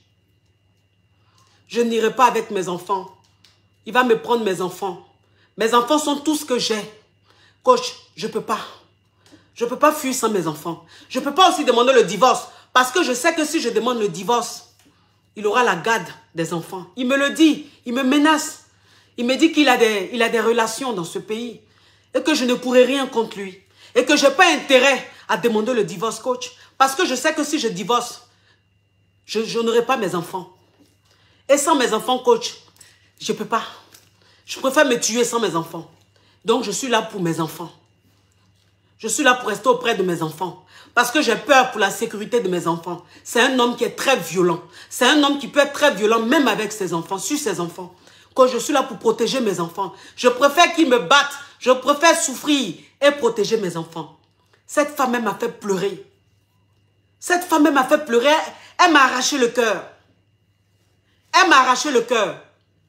Je n'irai pas avec mes enfants. Il va me prendre mes enfants. Mes enfants sont tout ce que j'ai. Coach, je ne peux pas. Je ne peux pas fuir sans mes enfants. Je ne peux pas aussi demander le divorce. Parce que je sais que si je demande le divorce, il aura la garde des enfants. Il me le dit. Il me menace. Il me dit qu'il a des, il a des relations dans ce pays. Et que je ne pourrai rien contre lui. Et que je n'ai pas intérêt à demander le divorce, coach. Parce que je sais que si je divorce, je, je n'aurai pas mes enfants. Et sans mes enfants, coach, je ne peux pas. Je préfère me tuer sans mes enfants. Donc, je suis là pour mes enfants. Je suis là pour rester auprès de mes enfants. Parce que j'ai peur pour la sécurité de mes enfants. C'est un homme qui est très violent. C'est un homme qui peut être très violent même avec ses enfants, sur ses enfants. Quand je suis là pour protéger mes enfants, je préfère qu'ils me battent. Je préfère souffrir et protéger mes enfants. Cette femme, elle m'a fait pleurer. Cette femme, elle m'a fait pleurer. Elle m'a arraché le cœur. Elle m'a arraché le cœur.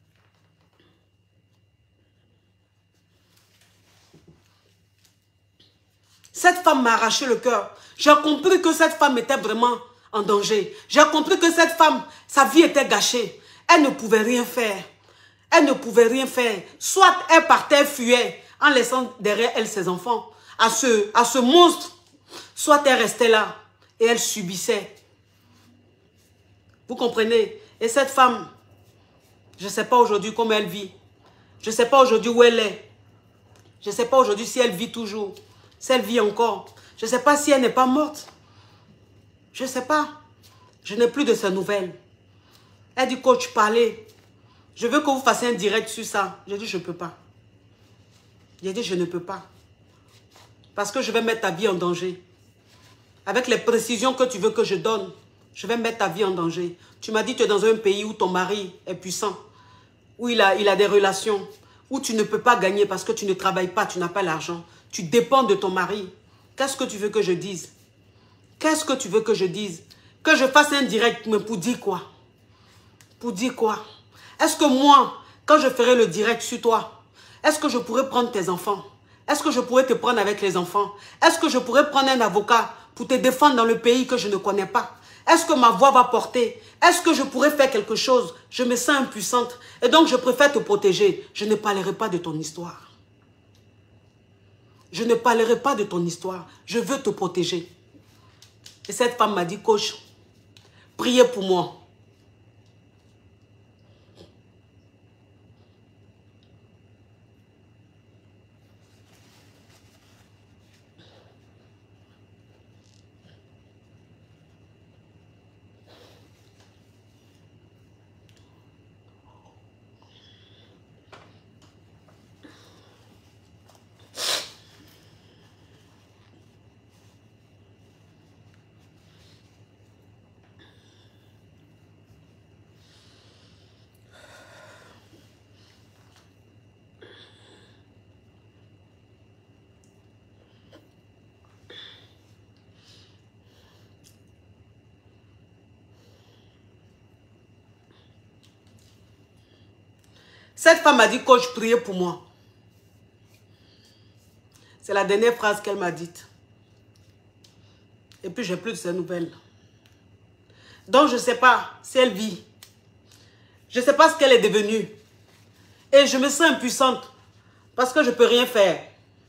Cette femme m'a arraché le cœur. J'ai compris que cette femme était vraiment en danger. J'ai compris que cette femme, sa vie était gâchée. Elle ne pouvait rien faire. Elle ne pouvait rien faire. Soit elle partait, elle fuyait en laissant derrière elle ses enfants à ce, à ce monstre. Soit elle restait là et elle subissait. Vous comprenez? Et cette femme, je ne sais pas aujourd'hui comment elle vit. Je ne sais pas aujourd'hui où elle est. Je ne sais pas aujourd'hui si elle vit toujours. Si elle vit encore. Je ne sais pas si elle n'est pas morte. Je ne sais pas. Je n'ai plus de ses nouvelles. Elle dit, coach, parlez. Je veux que vous fassiez un direct sur ça. J'ai dit, je ne peux pas. J'ai dit, je ne peux pas. Parce que je vais mettre ta vie en danger. Avec les précisions que tu veux que je donne, je vais mettre ta vie en danger. Tu m'as dit, tu es dans un pays où ton mari est puissant. Où il a, il a des relations. Où tu ne peux pas gagner parce que tu ne travailles pas, tu n'as pas l'argent. Tu dépends de ton mari. Qu'est-ce que tu veux que je dise? Qu'est-ce que tu veux que je dise? Que je fasse un direct, mais pour dire quoi? Pour dire quoi? Est-ce que moi, quand je ferai le direct sur toi, est-ce que je pourrais prendre tes enfants? Est-ce que je pourrais te prendre avec les enfants? Est-ce que je pourrais prendre un avocat pour te défendre dans le pays que je ne connais pas? Est-ce que ma voix va porter? Est-ce que je pourrais faire quelque chose? Je me sens impuissante. Et donc, je préfère te protéger. Je ne parlerai pas de ton histoire. Je ne parlerai pas de ton histoire. Je veux te protéger. Et cette femme m'a dit, coach, priez pour moi. Cette femme m'a dit, coach, priez pour moi. C'est la dernière phrase qu'elle m'a dite. Et puis, j'ai plus de ses nouvelles. Donc, je ne sais pas si elle vit. Je ne sais pas ce qu'elle est devenue. Et je me sens impuissante parce que je ne peux rien faire.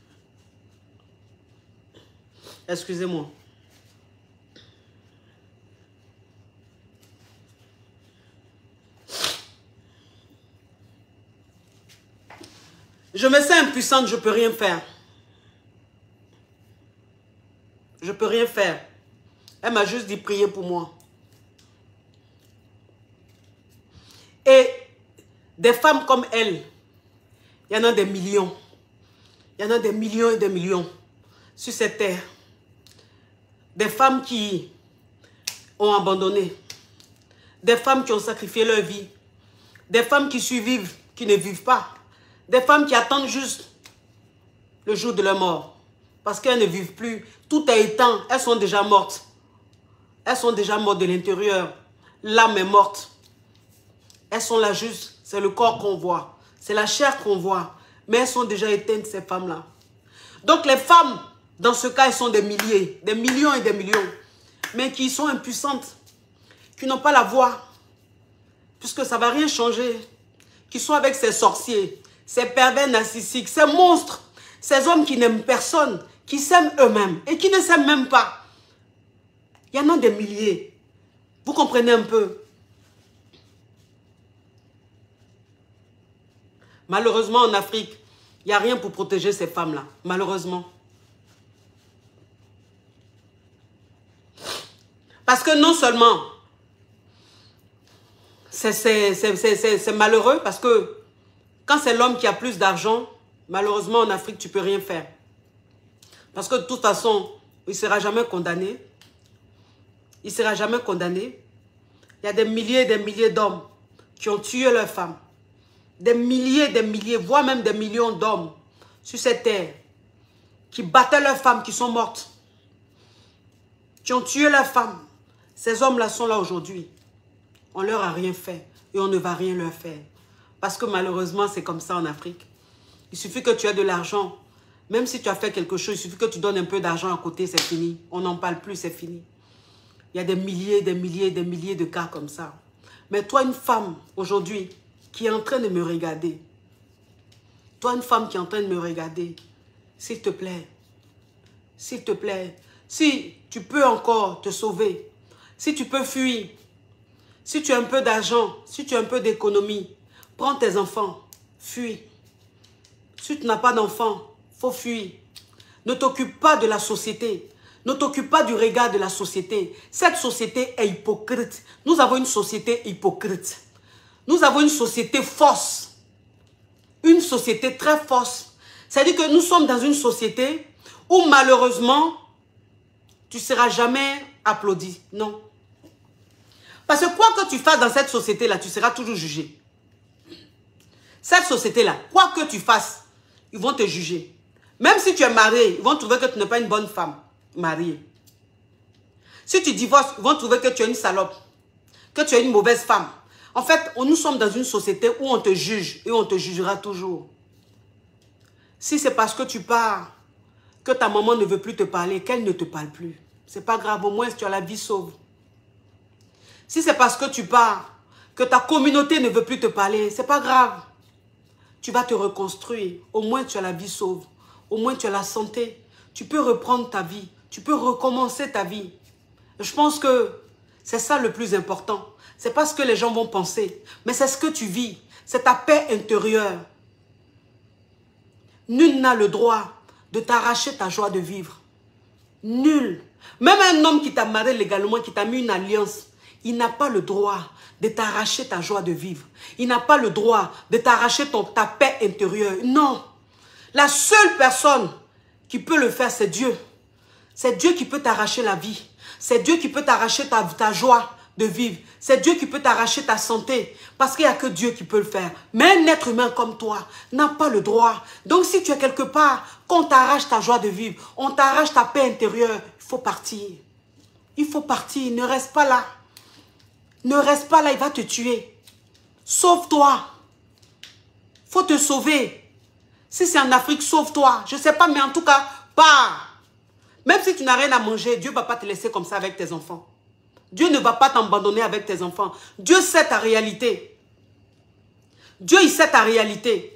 Excusez-moi. Je me sens impuissante, je ne peux rien faire. Je ne peux rien faire. Elle m'a juste dit prier pour moi. Et des femmes comme elle, il y en a des millions. Il y en a des millions et des millions sur cette terre. Des femmes qui ont abandonné. Des femmes qui ont sacrifié leur vie. Des femmes qui survivent, qui ne vivent pas. Des femmes qui attendent juste le jour de leur mort. Parce qu'elles ne vivent plus. Tout est éteint. Elles sont déjà mortes. Elles sont déjà mortes de l'intérieur. L'âme est morte. Elles sont là juste. C'est le corps qu'on voit. C'est la chair qu'on voit. Mais elles sont déjà éteintes, ces femmes-là. Donc les femmes, dans ce cas, elles sont des milliers. Des millions et des millions. Mais qui sont impuissantes. Qui n'ont pas la voix. Puisque ça ne va rien changer. Qui sont avec ces sorciers. Ces pervers narcissiques. Ces monstres. Ces hommes qui n'aiment personne. Qui s'aiment eux-mêmes. Et qui ne s'aiment même pas. Il y en a des milliers. Vous comprenez un peu? Malheureusement, en Afrique, il n'y a rien pour protéger ces femmes-là. Malheureusement. Parce que non seulement, c'est malheureux, parce que quand c'est l'homme qui a plus d'argent, malheureusement, en Afrique, tu ne peux rien faire. Parce que de toute façon, il ne sera jamais condamné. Il ne sera jamais condamné. Il y a des milliers et des milliers d'hommes qui ont tué leurs femmes. Des milliers, des milliers, voire même des millions d'hommes sur cette terre qui battaient leurs femmes, qui sont mortes, qui ont tué leurs femmes. Ces hommes-là sont là aujourd'hui. On ne leur a rien fait et on ne va rien leur faire. Parce que malheureusement, c'est comme ça en Afrique. Il suffit que tu aies de l'argent. Même si tu as fait quelque chose, il suffit que tu donnes un peu d'argent à côté, c'est fini. On n'en parle plus, c'est fini. Il y a des milliers, des milliers, des milliers de cas comme ça. Mais toi, une femme, aujourd'hui, qui est en train de me regarder. Toi, une femme qui est en train de me regarder. S'il te plaît. S'il te plaît. Si tu peux encore te sauver. Si tu peux fuir. Si tu as un peu d'argent. Si tu as un peu d'économie. Prends tes enfants. Fuis. Si tu n'as pas d'enfants, il faut fuir. Ne t'occupe pas de la société. Ne t'occupe pas du regard de la société. Cette société est hypocrite. Nous avons une société hypocrite. Nous avons une société fausse. Une société très fausse. C'est-à-dire que nous sommes dans une société où malheureusement, tu ne seras jamais applaudi. Non. Parce que quoi que tu fasses dans cette société-là, tu seras toujours jugé. Cette société-là, quoi que tu fasses, ils vont te juger. Même si tu es marié, ils vont trouver que tu n'es pas une bonne femme mariée. Si tu divorces, ils vont trouver que tu es une salope, que tu es une mauvaise femme. En fait, nous sommes dans une société où on te juge et on te jugera toujours. Si c'est parce que tu pars, que ta maman ne veut plus te parler, qu'elle ne te parle plus. C'est pas grave, au moins tu as la vie sauve. Si c'est parce que tu pars, que ta communauté ne veut plus te parler, c'est pas grave. Tu vas te reconstruire, au moins tu as la vie sauve. Au moins tu as la santé. Tu peux reprendre ta vie, tu peux recommencer ta vie. Je pense que c'est ça le plus important. C'est pas ce que les gens vont penser, mais c'est ce que tu vis. C'est ta paix intérieure. Nul n'a le droit de t'arracher ta joie de vivre. Nul. Même un homme qui t'a marié légalement, qui t'a mis une alliance, il n'a pas le droit de t'arracher ta joie de vivre. Il n'a pas le droit de t'arracher ta paix intérieure. Non. La seule personne qui peut le faire, c'est Dieu. C'est Dieu qui peut t'arracher la vie. C'est Dieu qui peut t'arracher ta, ta joie de vivre. C'est Dieu qui peut t'arracher ta santé. Parce qu'il n'y a que Dieu qui peut le faire. Mais un être humain comme toi n'a pas le droit. Donc si tu es quelque part, qu'on t'arrache ta joie de vivre, on t'arrache ta paix intérieure, il faut partir. Il faut partir. Ne reste pas là. Ne reste pas là, il va te tuer. Sauve-toi. faut te sauver. Si c'est en Afrique, sauve-toi. Je ne sais pas, mais en tout cas, pars. Même si tu n'as rien à manger, Dieu ne va pas te laisser comme ça avec tes enfants. Dieu ne va pas t'abandonner avec tes enfants. Dieu sait ta réalité. Dieu, il sait ta réalité.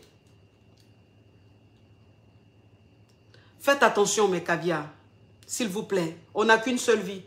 Faites attention, mes caviars. S'il vous plaît. On n'a qu'une seule vie.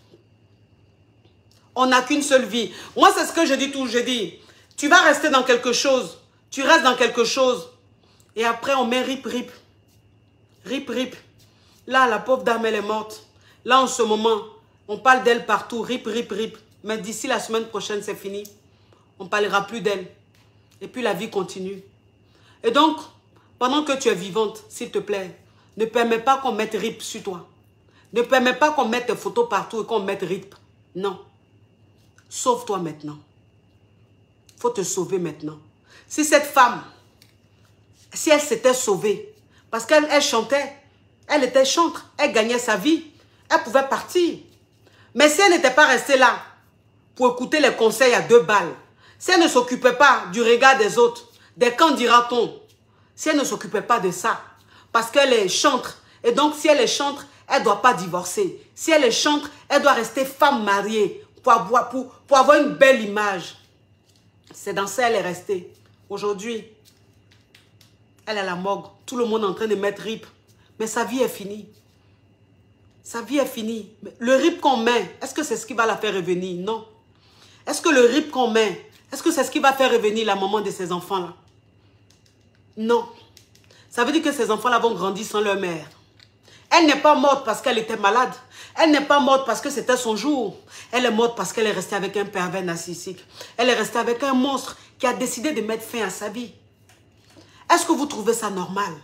On n'a qu'une seule vie. Moi, c'est ce que je dis toujours. Je dis, tu vas rester dans quelque chose. Tu restes dans quelque chose. Et après, on met rip, rip. Rip, rip. Là, la pauvre dame, elle est morte. Là, en ce moment, on parle d'elle partout. Rip, rip, rip. Mais d'ici la semaine prochaine, c'est fini. On ne parlera plus d'elle. Et puis, la vie continue. Et donc, pendant que tu es vivante, s'il te plaît, ne permets pas qu'on mette rip sur toi. Ne permets pas qu'on mette tes photos partout et qu'on mette rip. Non. Sauve-toi maintenant. Il faut te sauver maintenant. Si cette femme, si elle s'était sauvée, parce qu'elle elle chantait, elle était chantre, elle gagnait sa vie, elle pouvait partir. Mais si elle n'était pas restée là pour écouter les conseils à deux balles, si elle ne s'occupait pas du regard des autres, des qu'en dira-t-on, si elle ne s'occupait pas de ça, parce qu'elle est chantre, et donc si elle est chantre, elle ne doit pas divorcer. Si elle est chantre, elle doit rester femme mariée pour avoir, pour, pour avoir une belle image. C'est dans ça qu'elle est restée. Aujourd'hui, elle est à la morgue. Tout le monde est en train de mettre rip. Mais sa vie est finie. Sa vie est finie. Le rip qu'on met, est-ce que c'est ce qui va la faire revenir? Non. Est-ce que le rip qu'on met, est-ce que c'est ce qui va faire revenir la maman de ces enfants-là? Non. Ça veut dire que ces enfants-là vont grandir sans leur mère. Elle n'est pas morte parce qu'elle était malade. Elle n'est pas morte parce que c'était son jour. Elle est morte parce qu'elle est restée avec un pervers narcissique. Elle est restée avec un monstre qui a décidé de mettre fin à sa vie. Est-ce que vous trouvez ça normal?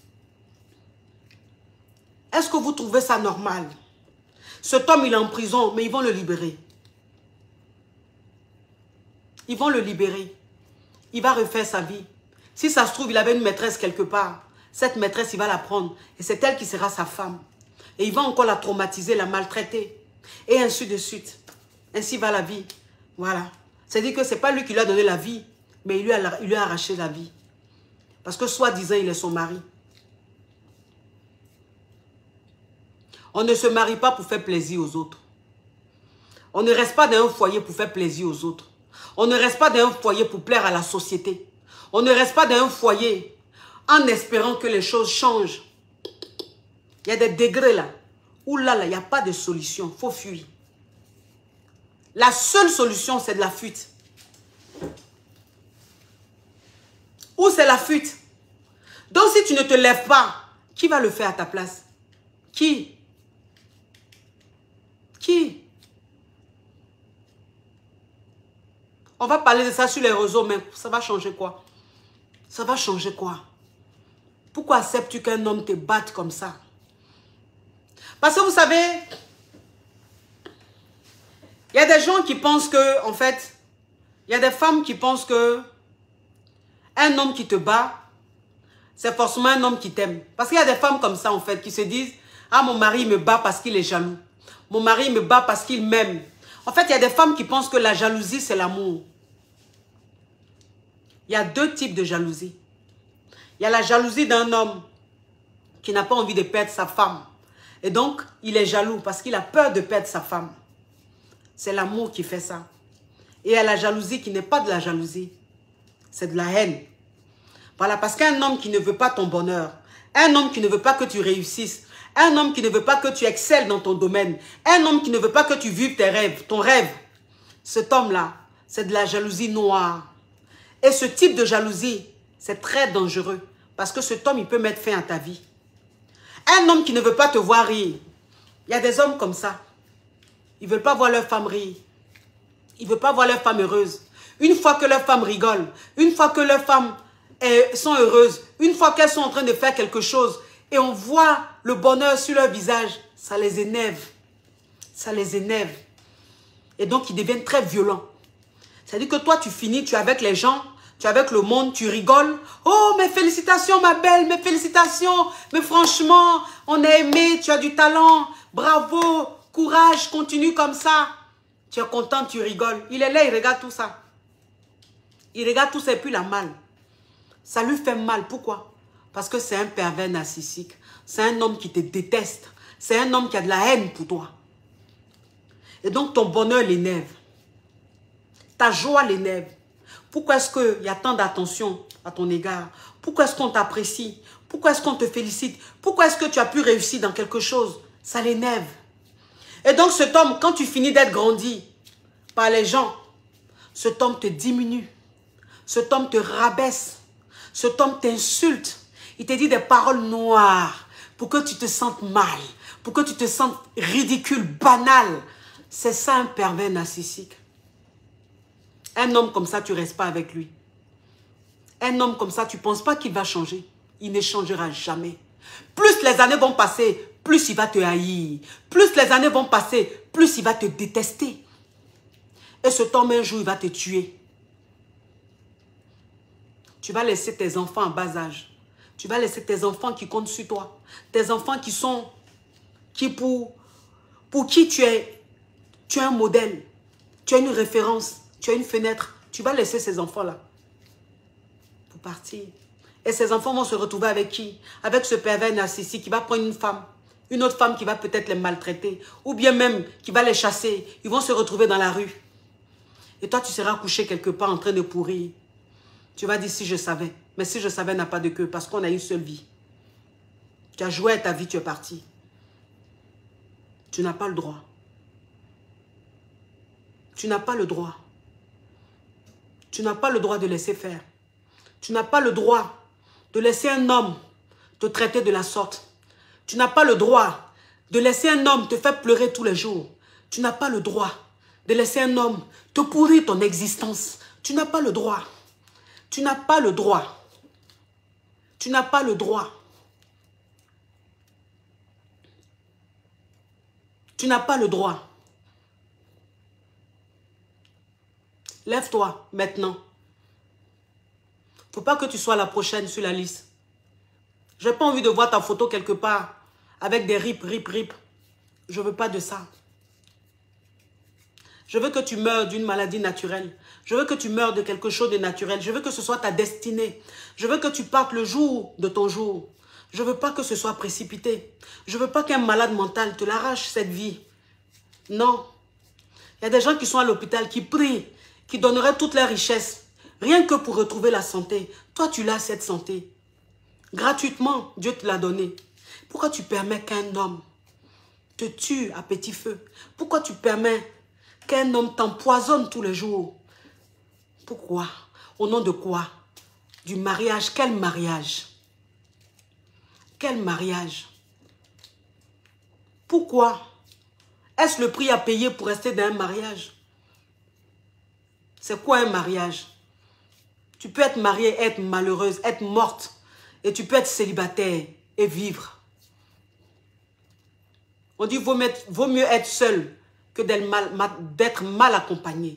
Est-ce que vous trouvez ça normal? Cet homme, il est en prison, mais ils vont le libérer. Ils vont le libérer. Il va refaire sa vie. Si ça se trouve, il avait une maîtresse quelque part. Cette maîtresse, il va la prendre. Et c'est elle qui sera sa femme. Et il va encore la traumatiser, la maltraiter. Et ainsi de suite. Ainsi va la vie. Voilà. C'est-à-dire que ce n'est pas lui qui lui a donné la vie, mais il lui a, il lui a arraché la vie. Parce que soi-disant, il est son mari. On ne se marie pas pour faire plaisir aux autres. On ne reste pas dans un foyer pour faire plaisir aux autres. On ne reste pas dans un foyer pour plaire à la société. On ne reste pas dans un foyer en espérant que les choses changent. Il y a des degrés là. Ouh là là, il n'y a pas de solution. Il faut fuir. La seule solution, c'est de la fuite. Où c'est la fuite? Donc si tu ne te lèves pas, qui va le faire à ta place? Qui? Qui? On va parler de ça sur les réseaux, mais ça va changer quoi? Ça va changer quoi? Pourquoi acceptes-tu qu'un homme te batte comme ça? Parce que vous savez, il y a des gens qui pensent que, en fait, il y a des femmes qui pensent que un homme qui te bat, c'est forcément un homme qui t'aime. Parce qu'il y a des femmes comme ça, en fait, qui se disent, ah, mon mari me bat parce qu'il est jaloux. Mon mari me bat parce qu'il m'aime. En fait, il y a des femmes qui pensent que la jalousie, c'est l'amour. Il y a deux types de jalousie. Il y a la jalousie d'un homme qui n'a pas envie de perdre sa femme. Et donc, il est jaloux parce qu'il a peur de perdre sa femme. C'est l'amour qui fait ça. Et il y a la jalousie qui n'est pas de la jalousie. C'est de la haine. Voilà, parce qu'un homme qui ne veut pas ton bonheur, un homme qui ne veut pas que tu réussisses, un homme qui ne veut pas que tu excelles dans ton domaine, un homme qui ne veut pas que tu vives tes rêves, ton rêve, cet homme-là, c'est de la jalousie noire. Et ce type de jalousie, c'est très dangereux. Parce que cet homme, il peut mettre fin à ta vie. Un homme qui ne veut pas te voir rire. Il y a des hommes comme ça. Ils ne veulent pas voir leur femme rire. Ils ne veulent pas voir leur femme heureuse. Une fois que leurs femmes rigolent, une fois que leurs femmes eh, sont heureuses, une fois qu'elles sont en train de faire quelque chose, et on voit le bonheur sur leur visage, ça les énerve. Ça les énerve. Et donc, ils deviennent très violents. C'est-à-dire que toi, tu finis, tu es avec les gens, tu es avec le monde, tu rigoles. Oh, mes félicitations, ma belle, mes félicitations. Mais franchement, on a aimé, tu as du talent. Bravo, courage, continue comme ça. Tu es content, tu rigoles. Il est là, il regarde tout ça. Il regarde tout ça et puis il a mal. Ça lui fait mal. Pourquoi? Parce que c'est un pervers narcissique. C'est un homme qui te déteste. C'est un homme qui a de la haine pour toi. Et donc ton bonheur l'énerve. Ta joie l'énerve. Pourquoi est-ce qu'il y a tant d'attention à ton égard? Pourquoi est-ce qu'on t'apprécie? Pourquoi est-ce qu'on te félicite? Pourquoi est-ce que tu as pu réussir dans quelque chose? Ça l'énerve. Et donc cet homme, quand tu finis d'être grandi par les gens, cet homme te diminue. Cet homme te rabaisse. Cet homme t'insulte. Il te dit des paroles noires pour que tu te sentes mal, pour que tu te sentes ridicule, banal. C'est ça un pervers narcissique. Un homme comme ça, tu ne restes pas avec lui. Un homme comme ça, tu ne penses pas qu'il va changer. Il ne changera jamais. Plus les années vont passer, plus il va te haïr. Plus les années vont passer, plus il va te détester. Et cet homme, un jour, il va te tuer. Tu vas laisser tes enfants en bas âge. Tu vas laisser tes enfants qui comptent sur toi. Tes enfants qui sont... Qui pour, pour qui tu es, tu es un modèle. Tu as une référence. Tu as une fenêtre. Tu vas laisser ces enfants-là pour partir. Et ces enfants vont se retrouver avec qui? Avec ce pervers narcissique qui va prendre une femme. Une autre femme qui va peut-être les maltraiter. Ou bien même qui va les chasser. Ils vont se retrouver dans la rue. Et toi, tu seras couché quelque part en train de pourrir. Tu vas dire si je savais. Mais si je savais n'a pas de queue. Parce qu'on a une seule vie. Tu as joué à ta vie, tu es parti. Tu n'as pas le droit. Tu n'as pas le droit. Tu n'as pas le droit de laisser faire. Tu n'as pas le droit de laisser un homme te traiter de la sorte. Tu n'as pas le droit de laisser un homme te faire pleurer tous les jours. Tu n'as pas le droit de laisser un homme te pourrir ton existence. Tu n'as pas le droit. Tu n'as pas le droit. Tu n'as pas le droit. Tu n'as pas le droit. Lève-toi maintenant. Il ne faut pas que tu sois la prochaine sur la liste. Je n'ai pas envie de voir ta photo quelque part avec des rips, rips, rips. Je ne veux pas de ça. Je veux que tu meurs d'une maladie naturelle. Je veux que tu meurs de quelque chose de naturel. Je veux que ce soit ta destinée. Je veux que tu partes le jour de ton jour. Je ne veux pas que ce soit précipité. Je ne veux pas qu'un malade mental te l'arrache cette vie. Non. Il y a des gens qui sont à l'hôpital, qui prient, qui donneraient toutes leurs richesses, rien que pour retrouver la santé. Toi, tu l'as cette santé. Gratuitement, Dieu te l'a donné. Pourquoi tu permets qu'un homme te tue à petit feu? Pourquoi tu permets qu'un homme t'empoisonne tous les jours? Pourquoi? Au nom de quoi? Du mariage. Quel mariage? Quel mariage? Pourquoi? Est-ce le prix à payer pour rester dans un mariage? C'est quoi un mariage? Tu peux être mariée, être malheureuse, être morte. Et tu peux être célibataire et vivre. On dit vaut mieux, vaut mieux être seul que d'être mal, d'être mal accompagné.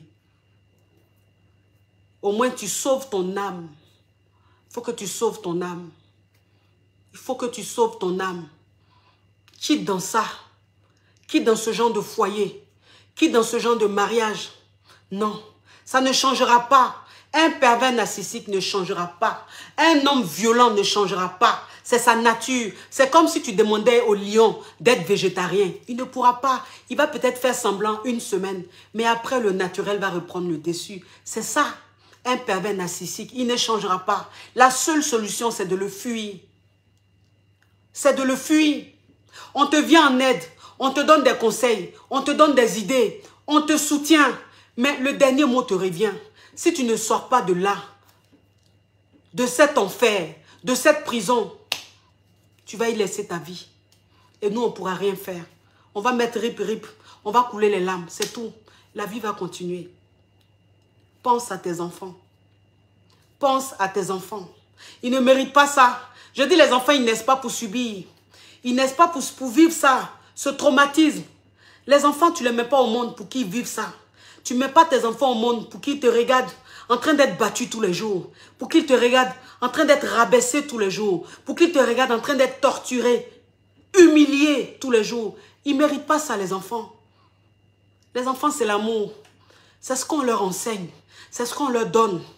Au moins tu sauves ton âme. Il faut que tu sauves ton âme. Il faut que tu sauves ton âme. Quitte dans ça. Quitte dans ce genre de foyer. Quitte dans ce genre de mariage. Non, ça ne changera pas. Un pervers narcissique ne changera pas. Un homme violent ne changera pas. C'est sa nature. C'est comme si tu demandais au lion d'être végétarien. Il ne pourra pas. Il va peut-être faire semblant une semaine. Mais après, le naturel va reprendre le dessus. C'est ça, un pervers narcissique. Il ne changera pas. La seule solution, c'est de le fuir. C'est de le fuir. On te vient en aide. On te donne des conseils. On te donne des idées. On te soutient. Mais le dernier mot te revient. Si tu ne sors pas de là, de cet enfer, de cette prison, tu vas y laisser ta vie. Et nous, on ne pourra rien faire. On va mettre rip, rip. On va couler les larmes. C'est tout. La vie va continuer. Pense à tes enfants. Pense à tes enfants. Ils ne méritent pas ça. Je dis les enfants, ils naissent pas pour subir. Ils naissent pas pour, pour vivre ça. Ce traumatisme. Les enfants, tu ne les mets pas au monde pour qu'ils vivent ça. Tu ne mets pas tes enfants au monde pour qu'ils te regardent en train d'être battus tous les jours. Pour qu'ils te regardent en train d'être rabaissés tous les jours. Pour qu'ils te regardent en train d'être torturés, humiliés tous les jours. Ils ne méritent pas ça, les enfants. Les enfants, c'est l'amour. C'est ce qu'on leur enseigne. C'est ce qu'on leur donne.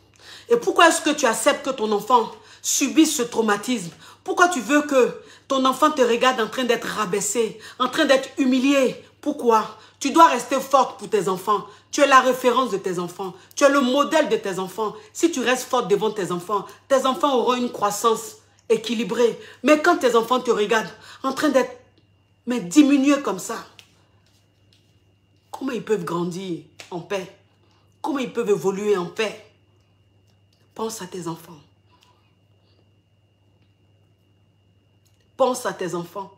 Et pourquoi est-ce que tu acceptes que ton enfant subisse ce traumatisme? Pourquoi tu veux que ton enfant te regarde en train d'être rabaissé, en train d'être humilié? Pourquoi? Tu dois rester forte pour tes enfants. Tu es la référence de tes enfants. Tu es le modèle de tes enfants. Si tu restes forte devant tes enfants, tes enfants auront une croissance équilibrée. Mais quand tes enfants te regardent en train d'être mais diminués comme ça, comment ils peuvent grandir en paix? Comment ils peuvent évoluer en paix? Pense à tes enfants. Pense à tes enfants.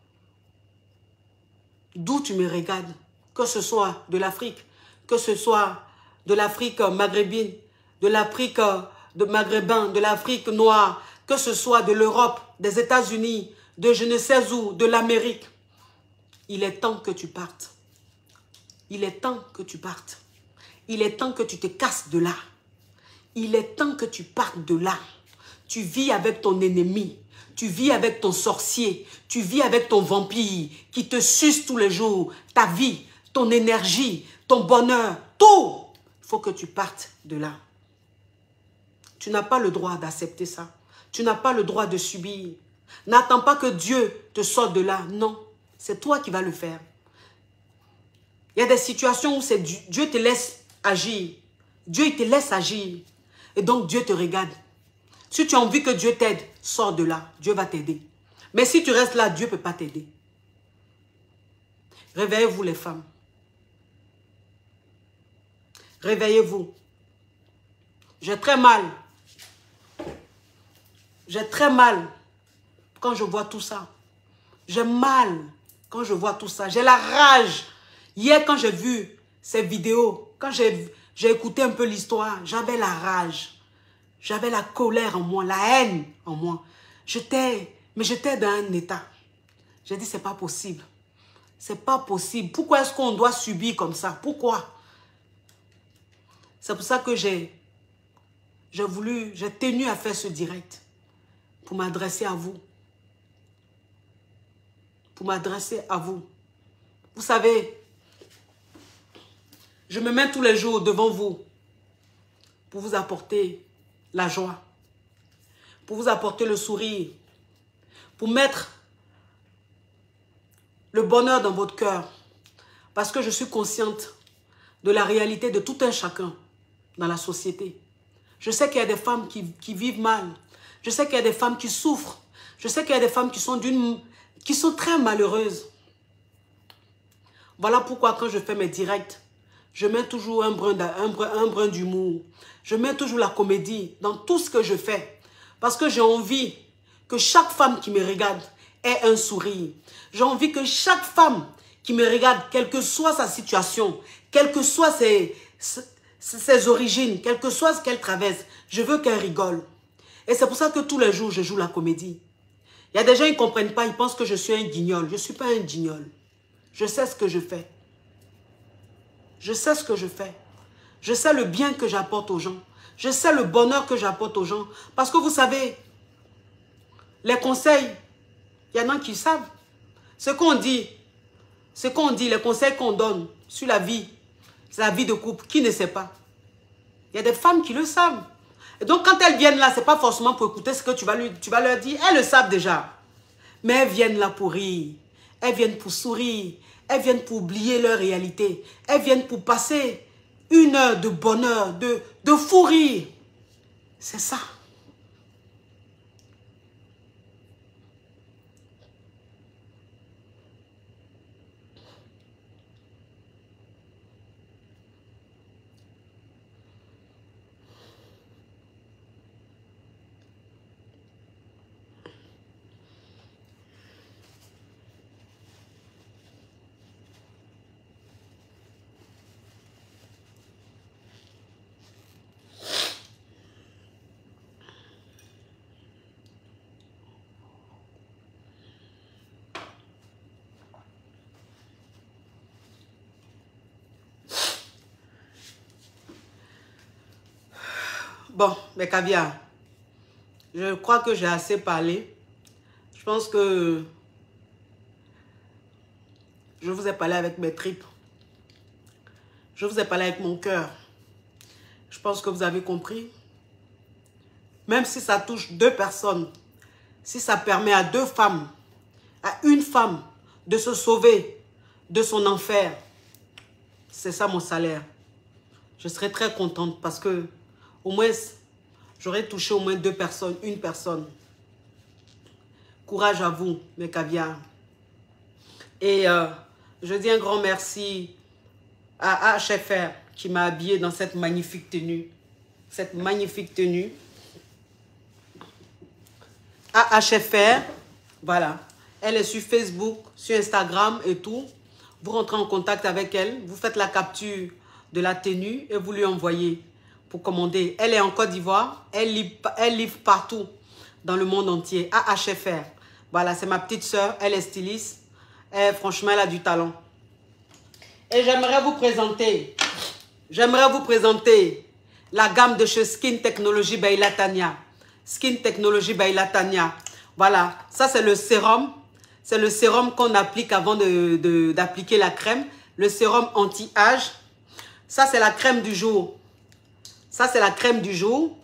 D'où tu me regardes, que ce soit de l'Afrique, que ce soit de l'Afrique maghrébine, de l'Afrique de maghrébin, de l'Afrique noire, que ce soit de l'Europe, des États-Unis, de je ne sais où, de l'Amérique. Il est temps que tu partes. Il est temps que tu partes. Il est temps que tu te casses de là. Il est temps que tu partes de là. Tu vis avec ton ennemi. Tu vis avec ton sorcier. Tu vis avec ton vampire qui te suce tous les jours. Ta vie, ton énergie, ton bonheur, tout. Il faut que tu partes de là. Tu n'as pas le droit d'accepter ça. Tu n'as pas le droit de subir. N'attends pas que Dieu te sorte de là. Non, c'est toi qui vas le faire. Il y a des situations où c'est Dieu te laisse agir. Dieu il te laisse agir. Et donc Dieu te regarde. Si tu as envie que Dieu t'aide, sors de là. Dieu va t'aider. Mais si tu restes là, Dieu ne peut pas t'aider. Réveillez-vous les femmes. Réveillez-vous. J'ai très mal. J'ai très mal quand je vois tout ça. J'ai mal quand je vois tout ça. J'ai la rage. Hier, quand j'ai vu ces vidéos, quand j'ai écouté un peu l'histoire, j'avais la rage. J'avais la colère en moi, la haine en moi. J'étais, mais j'étais dans un état. J'ai dit, c'est pas possible. C'est pas possible. Pourquoi est-ce qu'on doit subir comme ça? Pourquoi? C'est pour ça que j'ai j'ai voulu, j'ai tenu à faire ce direct. Pour m'adresser à vous. Pour m'adresser à vous. Vous savez, je me mets tous les jours devant vous pour vous apporter la joie, pour vous apporter le sourire, pour mettre le bonheur dans votre cœur, parce que je suis consciente de la réalité de tout un chacun dans la société. Je sais qu'il y a des femmes qui, qui vivent mal, je sais qu'il y a des femmes qui souffrent, je sais qu'il y a des femmes qui sont, d'une, qui sont très malheureuses. Voilà pourquoi quand je fais mes directs, je mets toujours un brin, un brin, un brin d'humour. Je mets toujours la comédie dans tout ce que je fais. Parce que j'ai envie que chaque femme qui me regarde ait un sourire. J'ai envie que chaque femme qui me regarde, quelle que soit sa situation, quelles que soient ses, ses, ses origines, quelle que soit ce qu'elle traverse, je veux qu'elle rigole. Et c'est pour ça que tous les jours, je joue la comédie. Il y a des gens qui ne comprennent pas, ils pensent que je suis un guignol. Je ne suis pas un guignol. Je sais ce que je fais. Je sais ce que je fais. Je sais le bien que j'apporte aux gens. Je sais le bonheur que j'apporte aux gens. Parce que vous savez, les conseils, il y en a qui savent. Ce qu'on dit, ce qu'on dit, les conseils qu'on donne sur la vie, c'est la vie de couple, qui ne sait pas? Il y a des femmes qui le savent. Et donc quand elles viennent là, ce n'est pas forcément pour écouter ce que tu vas, lui, tu vas leur dire. Elles le savent déjà. Mais elles viennent là pour rire. Elles viennent pour sourire. Elles viennent pour oublier leur réalité. Elles viennent pour passer une heure de bonheur, de, de fou rire. C'est ça. Bon, mes caviars, je crois que j'ai assez parlé. Je pense que je vous ai parlé avec mes tripes. Je vous ai parlé avec mon cœur. Je pense que vous avez compris. même si ça touche deux personnes, si ça permet à deux femmes, à une femme de se sauver de son enfer, c'est ça mon salaire. Je serais très contente parce que au moins, j'aurais touché au moins deux personnes, une personne. Courage à vous, mes caviars. Et euh, je dis un grand merci à H F R qui m'a habillée dans cette magnifique tenue. Cette magnifique tenue. À H F R, voilà. Elle est sur Facebook, sur Instagram et tout. Vous rentrez en contact avec elle, vous faites la capture de la tenue et vous lui envoyez pour commander. Elle est en Côte d'Ivoire, elle livre, elle livre partout dans le monde entier. À H F R. Voilà, c'est ma petite soeur, elle est styliste. Et franchement, elle a du talent. Et j'aimerais vous présenter, j'aimerais vous présenter la gamme de chez Skin Technology by Latanya. Skin Technology by Latanya. Voilà, ça c'est le sérum. C'est le sérum qu'on applique avant de, de, d'appliquer la crème. Le sérum anti-âge. Ça c'est la crème du jour. Ça c'est la crème du jour.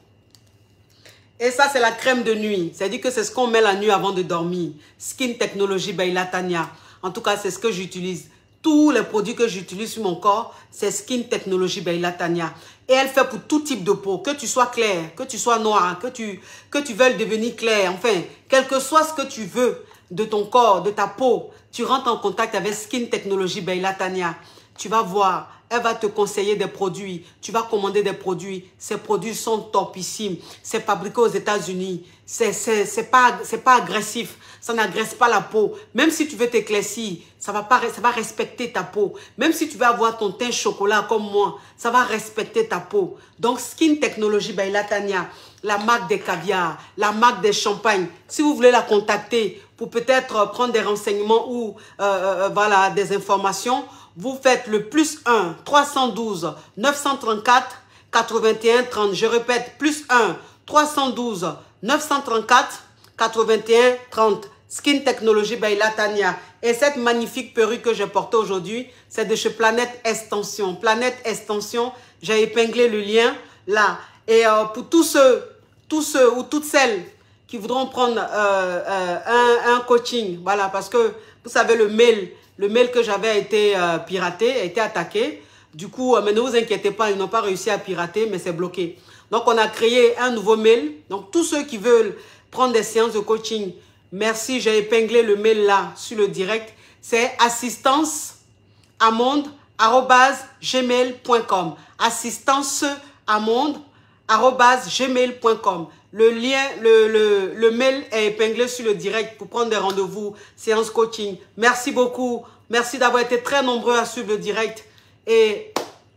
Et ça c'est la crème de nuit. C'est-à-dire que c'est ce qu'on met la nuit avant de dormir. Skin Technology by Latanya. En tout cas, c'est ce que j'utilise. Tous les produits que j'utilise sur mon corps, c'est Skin Technology by Latanya. Et elle fait pour tout type de peau. Que tu sois clair, que tu sois noir, que tu, que tu veuilles devenir clair. Enfin, quel que soit ce que tu veux de ton corps, de ta peau, tu rentres en contact avec Skin Technology by Latanya. Tu vas voir, elle va te conseiller des produits. Tu vas commander des produits. Ces produits sont topissimes. C'est fabriqué aux États-Unis. C'est c'est pas, c'est pas agressif. Ça n'agresse pas la peau. Même si tu veux t'éclaircir, ça va pas, ça va respecter ta peau. Même si tu veux avoir ton teint chocolat comme moi, ça va respecter ta peau. Donc, Skin Technology by Latanya, la marque des caviars, la marque des champagnes. Si vous voulez la contacter pour peut-être prendre des renseignements ou euh, euh, voilà, des informations, vous faites le plus un, trois cent douze, neuf cent trente-quatre, quatre-vingt-un, trente. Je répète, plus un, trois cent douze, neuf cent trente-quatre, quatre-vingt-un, trente. Skin Technology by Latanya. Et cette magnifique perruque que j'ai portée aujourd'hui, c'est de chez Planète Extension. Planète Extension, j'ai épinglé le lien là. Et euh, pour tous ceux, tous ceux ou toutes celles qui voudront prendre euh, euh, un, un coaching, voilà, parce que vous savez, le mail, le mail que j'avais a été euh, piraté, a été attaqué. Du coup, euh, mais ne vous inquiétez pas, ils n'ont pas réussi à pirater, mais c'est bloqué. Donc, on a créé un nouveau mail. Donc, tous ceux qui veulent prendre des séances de coaching, merci, j'ai épinglé le mail là sur le direct. C'est assistance amonde arobase gmail point com. Assistance amonde arobase gmail point com. Le lien, le, le, le mail est épinglé sur le direct pour prendre des rendez-vous, séance coaching. Merci beaucoup. Merci d'avoir été très nombreux à suivre le direct. Et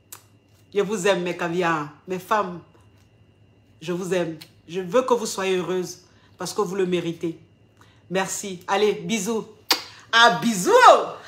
je vous aime, mes caviars, mes femmes. Je vous aime. Je veux que vous soyez heureuses parce que vous le méritez. Merci. Allez, bisous. À bisous.